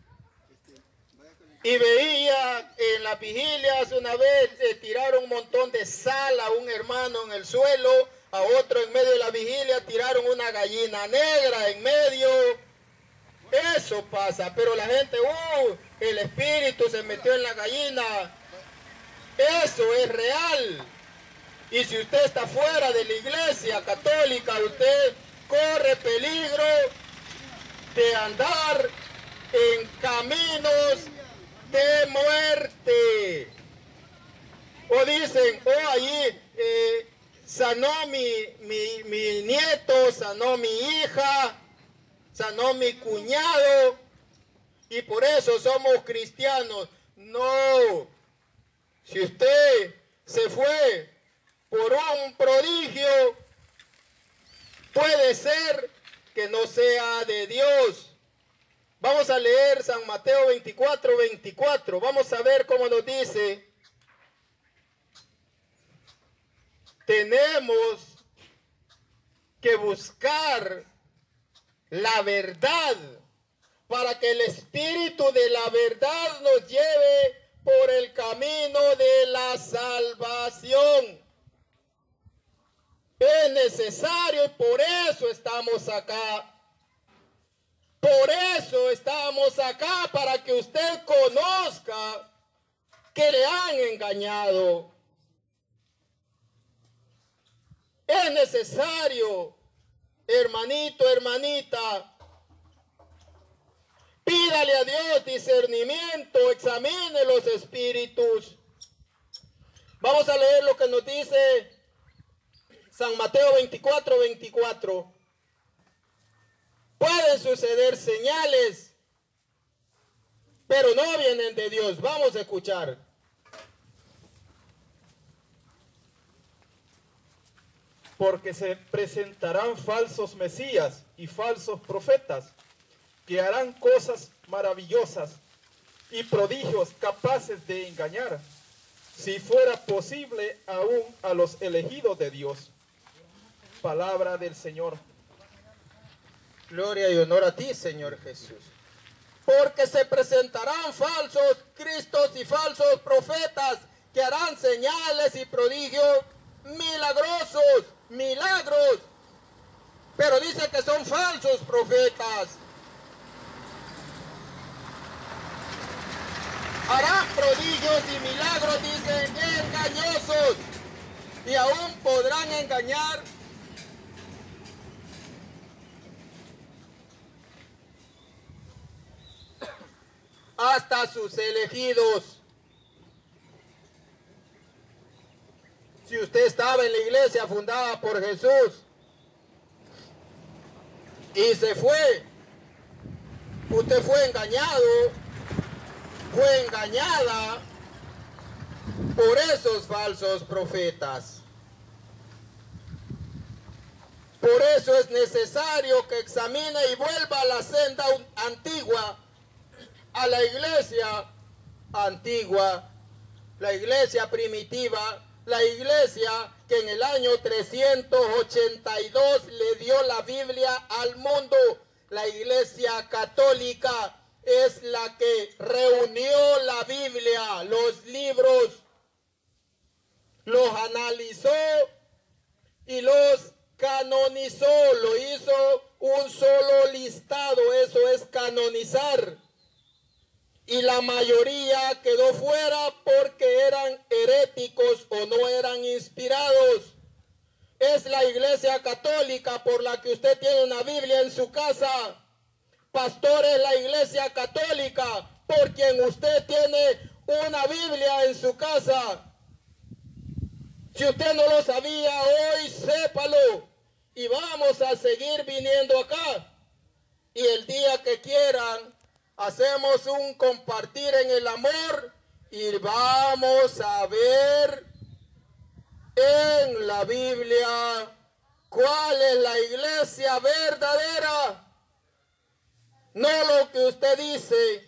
y veía en las vigilias una vez eh, tiraron un montón de sal a un hermano en el suelo, a otro en medio de la vigilia tiraron una gallina negra en medio. Eso pasa, pero la gente, uh, el espíritu se metió en la gallina. Eso es real. Y si usted está fuera de la iglesia católica, usted corre peligro de andar en caminos de muerte. O dicen, oh, allí eh, sanó mi, mi, mi nieto, sanó mi hija, sanó mi cuñado, y por eso somos cristianos. No. Si usted se fue por un prodigio, puede ser que no sea de Dios. Vamos a leer San Mateo veinticuatro, veinticuatro. Vamos a ver cómo nos dice. Tenemos que buscar la verdad para que el Espíritu de la verdad nos lleve por el camino de la salvación. Es necesario y por eso estamos acá. Por eso estamos acá, para que usted conozca que le han engañado. Es necesario, hermanito, hermanita, pídale a Dios discernimiento, examine los espíritus. Vamos a leer lo que nos dice San Mateo veinticuatro, veinticuatro. Pueden suceder señales, pero no vienen de Dios. Vamos a escuchar. Porque se presentarán falsos mesías y falsos profetas, que harán cosas maravillosas y prodigios capaces de engañar, si fuera posible, aún a los elegidos de Dios. Palabra del Señor. Gloria y honor a ti, Señor Jesús. Porque se presentarán falsos cristos y falsos profetas, que harán señales y prodigios milagrosos, milagros. Pero dice que son falsos profetas. Harán prodigios y milagros, dicen, engañosos, y aún podrán engañar hasta sus elegidos. Si usted estaba en la iglesia fundada por Jesús y se fue, usted fue engañado, fue engañada por esos falsos profetas. Por eso es necesario que examine y vuelva a la senda antigua, a la iglesia antigua, la iglesia primitiva, la iglesia que en el año trescientos ochenta y dos le dio la Biblia al mundo. La iglesia católica es la que reunió la Biblia, los libros, los analizó y los canonizó, lo hizo un solo listado, eso es canonizar. Y la mayoría quedó fuera porque eran heréticos o no eran inspirados. Es la iglesia católica por la que usted tiene una Biblia en su casa. Pastor, es la iglesia católica por quien usted tiene una Biblia en su casa. Si usted no lo sabía hoy, sépalo. Y vamos a seguir viniendo acá. Y el día que quieran, hacemos un compartir en el amor y vamos a ver en la Biblia cuál es la iglesia verdadera. No lo que usted dice.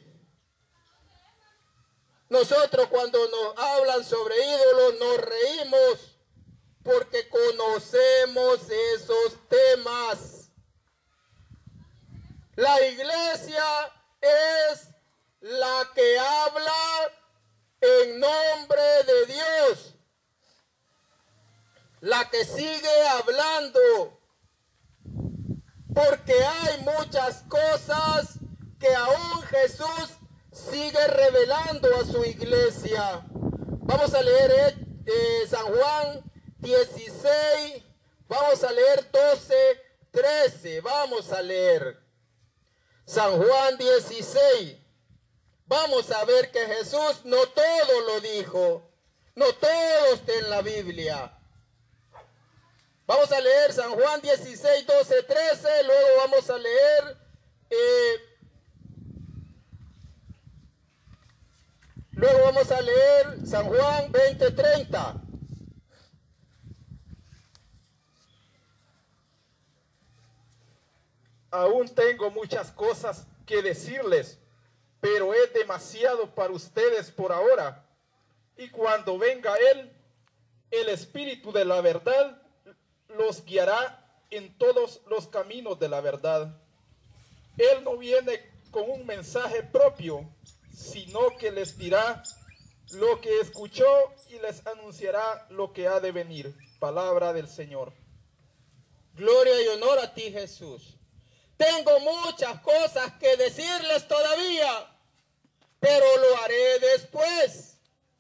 Nosotros cuando nos hablan sobre ídolos nos reímos porque conocemos esos temas. La iglesia es la que habla en nombre de Dios, la que sigue hablando, porque hay muchas cosas que aún Jesús sigue revelando a su iglesia. Vamos a leer eh, San Juan dieciséis, vamos a leer doce, trece, vamos a leer San Juan dieciséis. Vamos a ver que Jesús no todo lo dijo, no todo está en la Biblia. Vamos a leer San Juan dieciséis, doce, trece, luego vamos a leer eh, luego vamos a leer San Juan veinte, treinta. Aún tengo muchas cosas que decirles, pero es demasiado para ustedes por ahora. Y cuando venga Él, el Espíritu de la verdad, los guiará en todos los caminos de la verdad. Él no viene con un mensaje propio, sino que les dirá lo que escuchó y les anunciará lo que ha de venir. Palabra del Señor. Gloria y honor a ti, Jesús. Tengo muchas cosas que decirles todavía, pero lo haré después.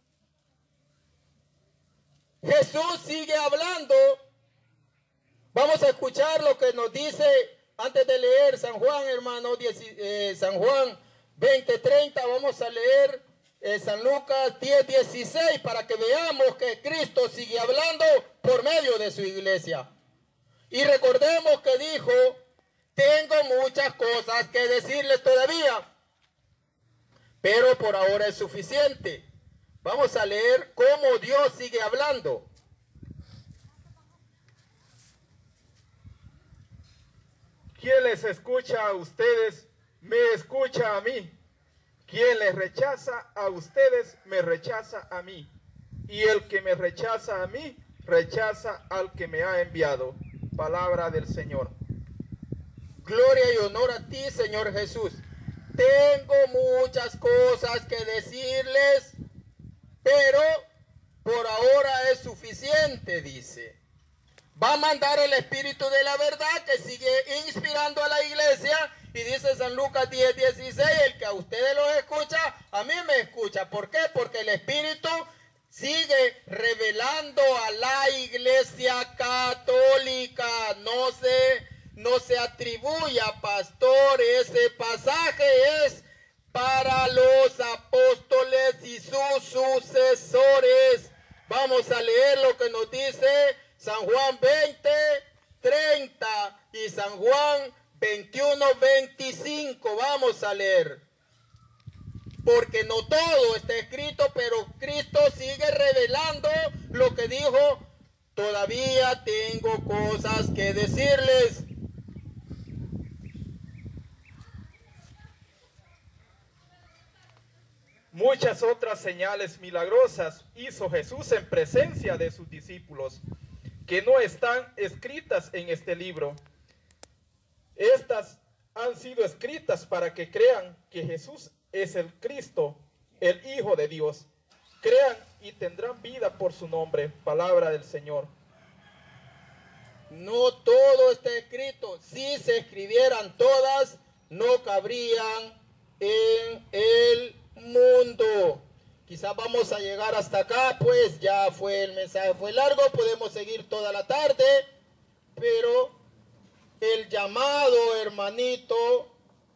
Jesús sigue hablando. Vamos a escuchar lo que nos dice antes de leer San Juan, hermano, eh, San Juan veinte, treinta. Vamos a leer eh, San Lucas diez, dieciséis para que veamos que Cristo sigue hablando por medio de su iglesia. Y recordemos que dijo: tengo muchas cosas que decirles todavía, pero por ahora es suficiente. Vamos a leer cómo Dios sigue hablando. Quien les escucha a ustedes, me escucha a mí. Quien les rechaza a ustedes, me rechaza a mí. Y el que me rechaza a mí, rechaza al que me ha enviado. Palabra del Señor. Gloria y honor a ti, Señor Jesús. Tengo muchas cosas que decirles, pero por ahora es suficiente, dice. Va a mandar el Espíritu de la verdad que sigue inspirando a la iglesia. Y dice San Lucas diez, dieciséis, el que a ustedes los escucha, a mí me escucha. ¿Por qué? Porque el Espíritu sigue revelando a la iglesia católica. No se, no se atribuye a pastor. Ese pasaje es para los apóstoles y sus sucesores. Vamos a leer lo que nos dice San Juan veinte, treinta y San Juan veintiuno, veinticinco. Vamos a leer. Porque no todo está escrito, pero Cristo sigue revelando lo que dijo. Todavía tengo cosas que decirles. Muchas otras señales milagrosas hizo Jesús en presencia de sus discípulos, que no están escritas en este libro. Estas han sido escritas para que crean que Jesús es el Cristo, el Hijo de Dios. Crean y tendrán vida por su nombre. Palabra del Señor. No todo está escrito. Si se escribieran todas, no cabrían en el mundo. Quizás vamos a llegar hasta acá, pues ya fue el mensaje, fue largo, podemos seguir toda la tarde, pero el llamado, hermanito,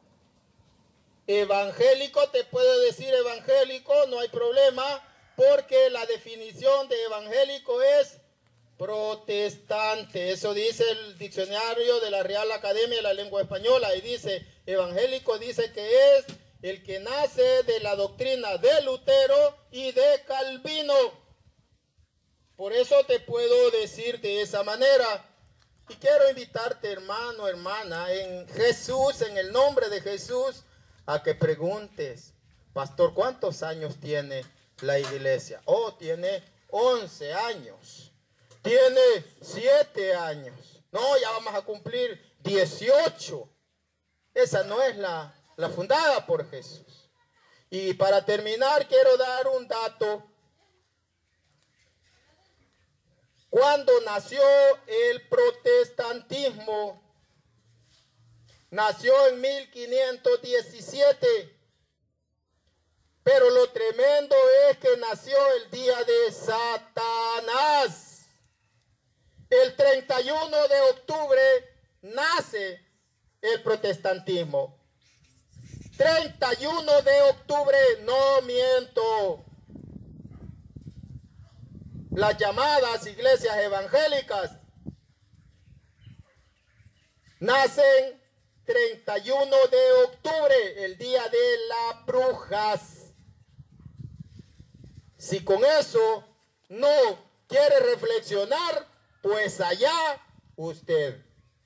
evangélico, te puede decir evangélico, no hay problema, porque la definición de evangélico es protestante. Eso dice el diccionario de la Real Academia de la Lengua Española, y dice, evangélico dice que es el que nace de la doctrina de Lutero y de Calvino. Por eso te puedo decir de esa manera. Y quiero invitarte, hermano, hermana, en Jesús, en el nombre de Jesús, a que preguntes, pastor, ¿cuántos años tiene la iglesia? Oh, tiene once años. Tiene siete años. No, ya vamos a cumplir dieciocho. Esa no es la, la fundada por Jesús. Y para terminar, quiero dar un dato. Cuando nació el protestantismo, nació en mil quinientos diecisiete, pero lo tremendo es que nació el día de Satanás. El treinta y uno de octubre nace el protestantismo. treinta y uno de octubre, no miento. Las llamadas iglesias evangélicas nacen treinta y uno de octubre, el día de las brujas. Si con eso no quiere reflexionar, pues allá usted.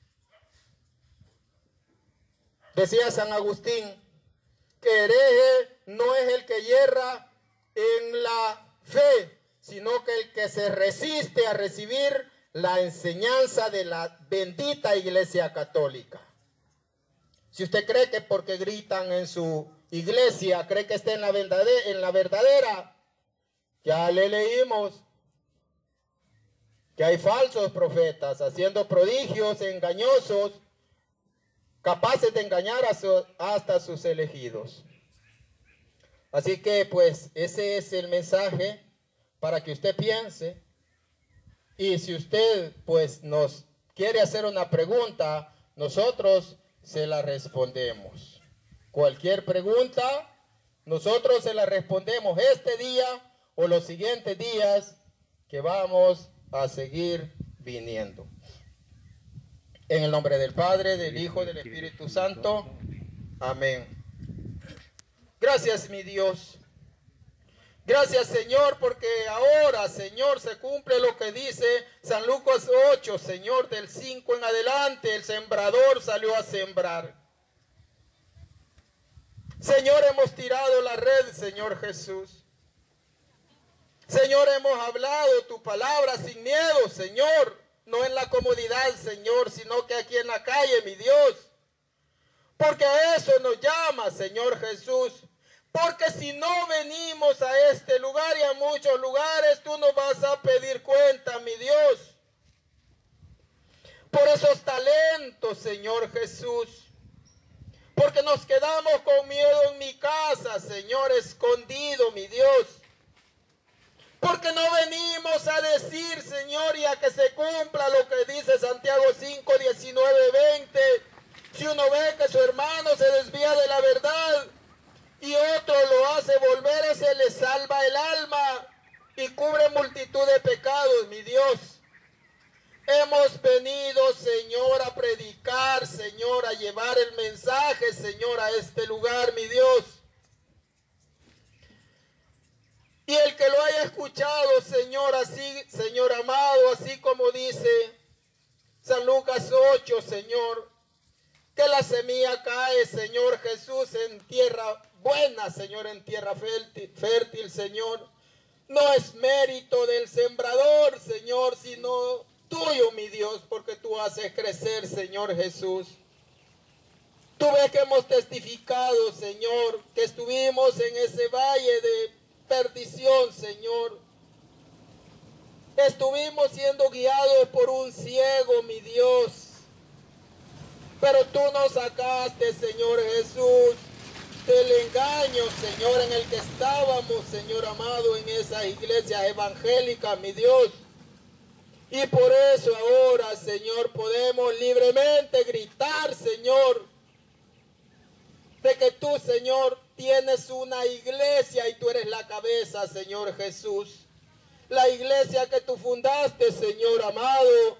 Decía San Agustín que hereje no es el que yerra en la fe, sino que el que se resiste a recibir la enseñanza de la bendita Iglesia Católica. Si usted cree que porque gritan en su iglesia, cree que está en la verdadera, en la verdadera, ya le leímos que hay falsos profetas haciendo prodigios engañosos, capaces de engañar a su, hasta a sus elegidos. Así que pues ese es el mensaje para que usted piense. Y si usted pues nos quiere hacer una pregunta, nosotros se la respondemos. Cualquier pregunta, nosotros se la respondemos este día o los siguientes días que vamos a seguir viniendo. En el nombre del Padre, del Hijo y del Espíritu Santo. Amén. Gracias, mi Dios. Gracias, Señor, porque ahora, Señor, se cumple lo que dice San Lucas ocho, Señor, del cinco en adelante. El sembrador salió a sembrar. Señor, hemos tirado la red, Señor Jesús. Señor, hemos hablado tu palabra sin miedo, Señor. No en la comodidad, Señor, sino que aquí en la calle, mi Dios. Porque a eso nos llama, Señor Jesús. Porque si no venimos a este lugar y a muchos lugares, tú nos vas a pedir cuenta, mi Dios. Por esos talentos, Señor Jesús. Porque nos quedamos con miedo en mi casa, Señor, escondido, mi Dios. Porque no venimos a decir, Señor, y a que se cumpla lo que dice Santiago cinco, diecinueve, veinte. Si uno ve que su hermano se desvía de la verdad y otro lo hace volver, ese le salva el alma y cubre multitud de pecados, mi Dios. Hemos venido, Señor, a predicar, Señor, a llevar el mensaje, Señor, a este lugar, mi Dios. Y el que lo haya escuchado, Señor, así, Señor amado, así como dice San Lucas ocho, Señor, que la la semilla cae, Señor Jesús, en tierra buena, Señor, en tierra fértil, fértil, Señor. No es mérito del sembrador, Señor, sino tuyo, mi Dios, porque tú haces crecer, Señor Jesús. Tú ves que hemos testificado, Señor, que estuvimos en ese valle de perdición, Señor. Estuvimos siendo guiados por un ciego, mi Dios. Pero tú nos sacaste, Señor Jesús, del engaño, Señor, en el que estábamos, Señor amado, en esas iglesias evangélicas, mi Dios. Y por eso ahora, Señor, podemos libremente gritar, Señor, de que tú, Señor, tienes una iglesia y tú eres la cabeza, Señor Jesús. La iglesia que tú fundaste, Señor amado.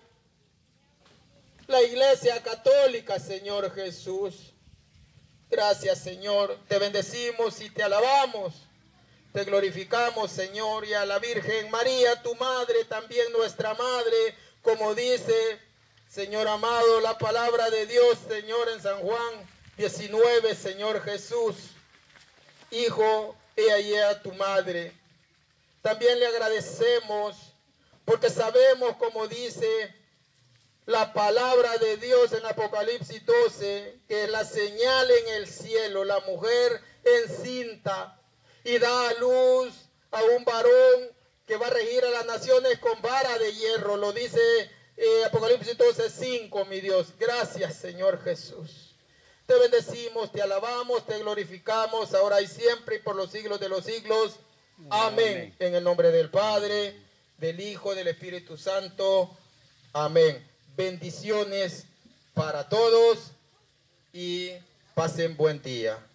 La iglesia católica, Señor Jesús. Gracias, Señor. Te bendecimos y te alabamos. Te glorificamos, Señor, y a la Virgen María, tu madre, también nuestra madre, como dice, Señor amado, la palabra de Dios, Señor, en San Juan diecinueve, Señor Jesús. Hijo, he allí a tu madre. También le agradecemos porque sabemos, como dice la palabra de Dios en Apocalipsis doce, que la señal en el cielo, la mujer encinta y da a luz a un varón que va a regir a las naciones con vara de hierro. Lo dice eh, Apocalipsis doce, cinco, mi Dios. Gracias, Señor Jesús. Te bendecimos, te alabamos, te glorificamos, ahora y siempre y por los siglos de los siglos. Amén. Amén. En el nombre del Padre, del Hijo, del Espíritu Santo. Amén. Bendiciones para todos y pasen buen día.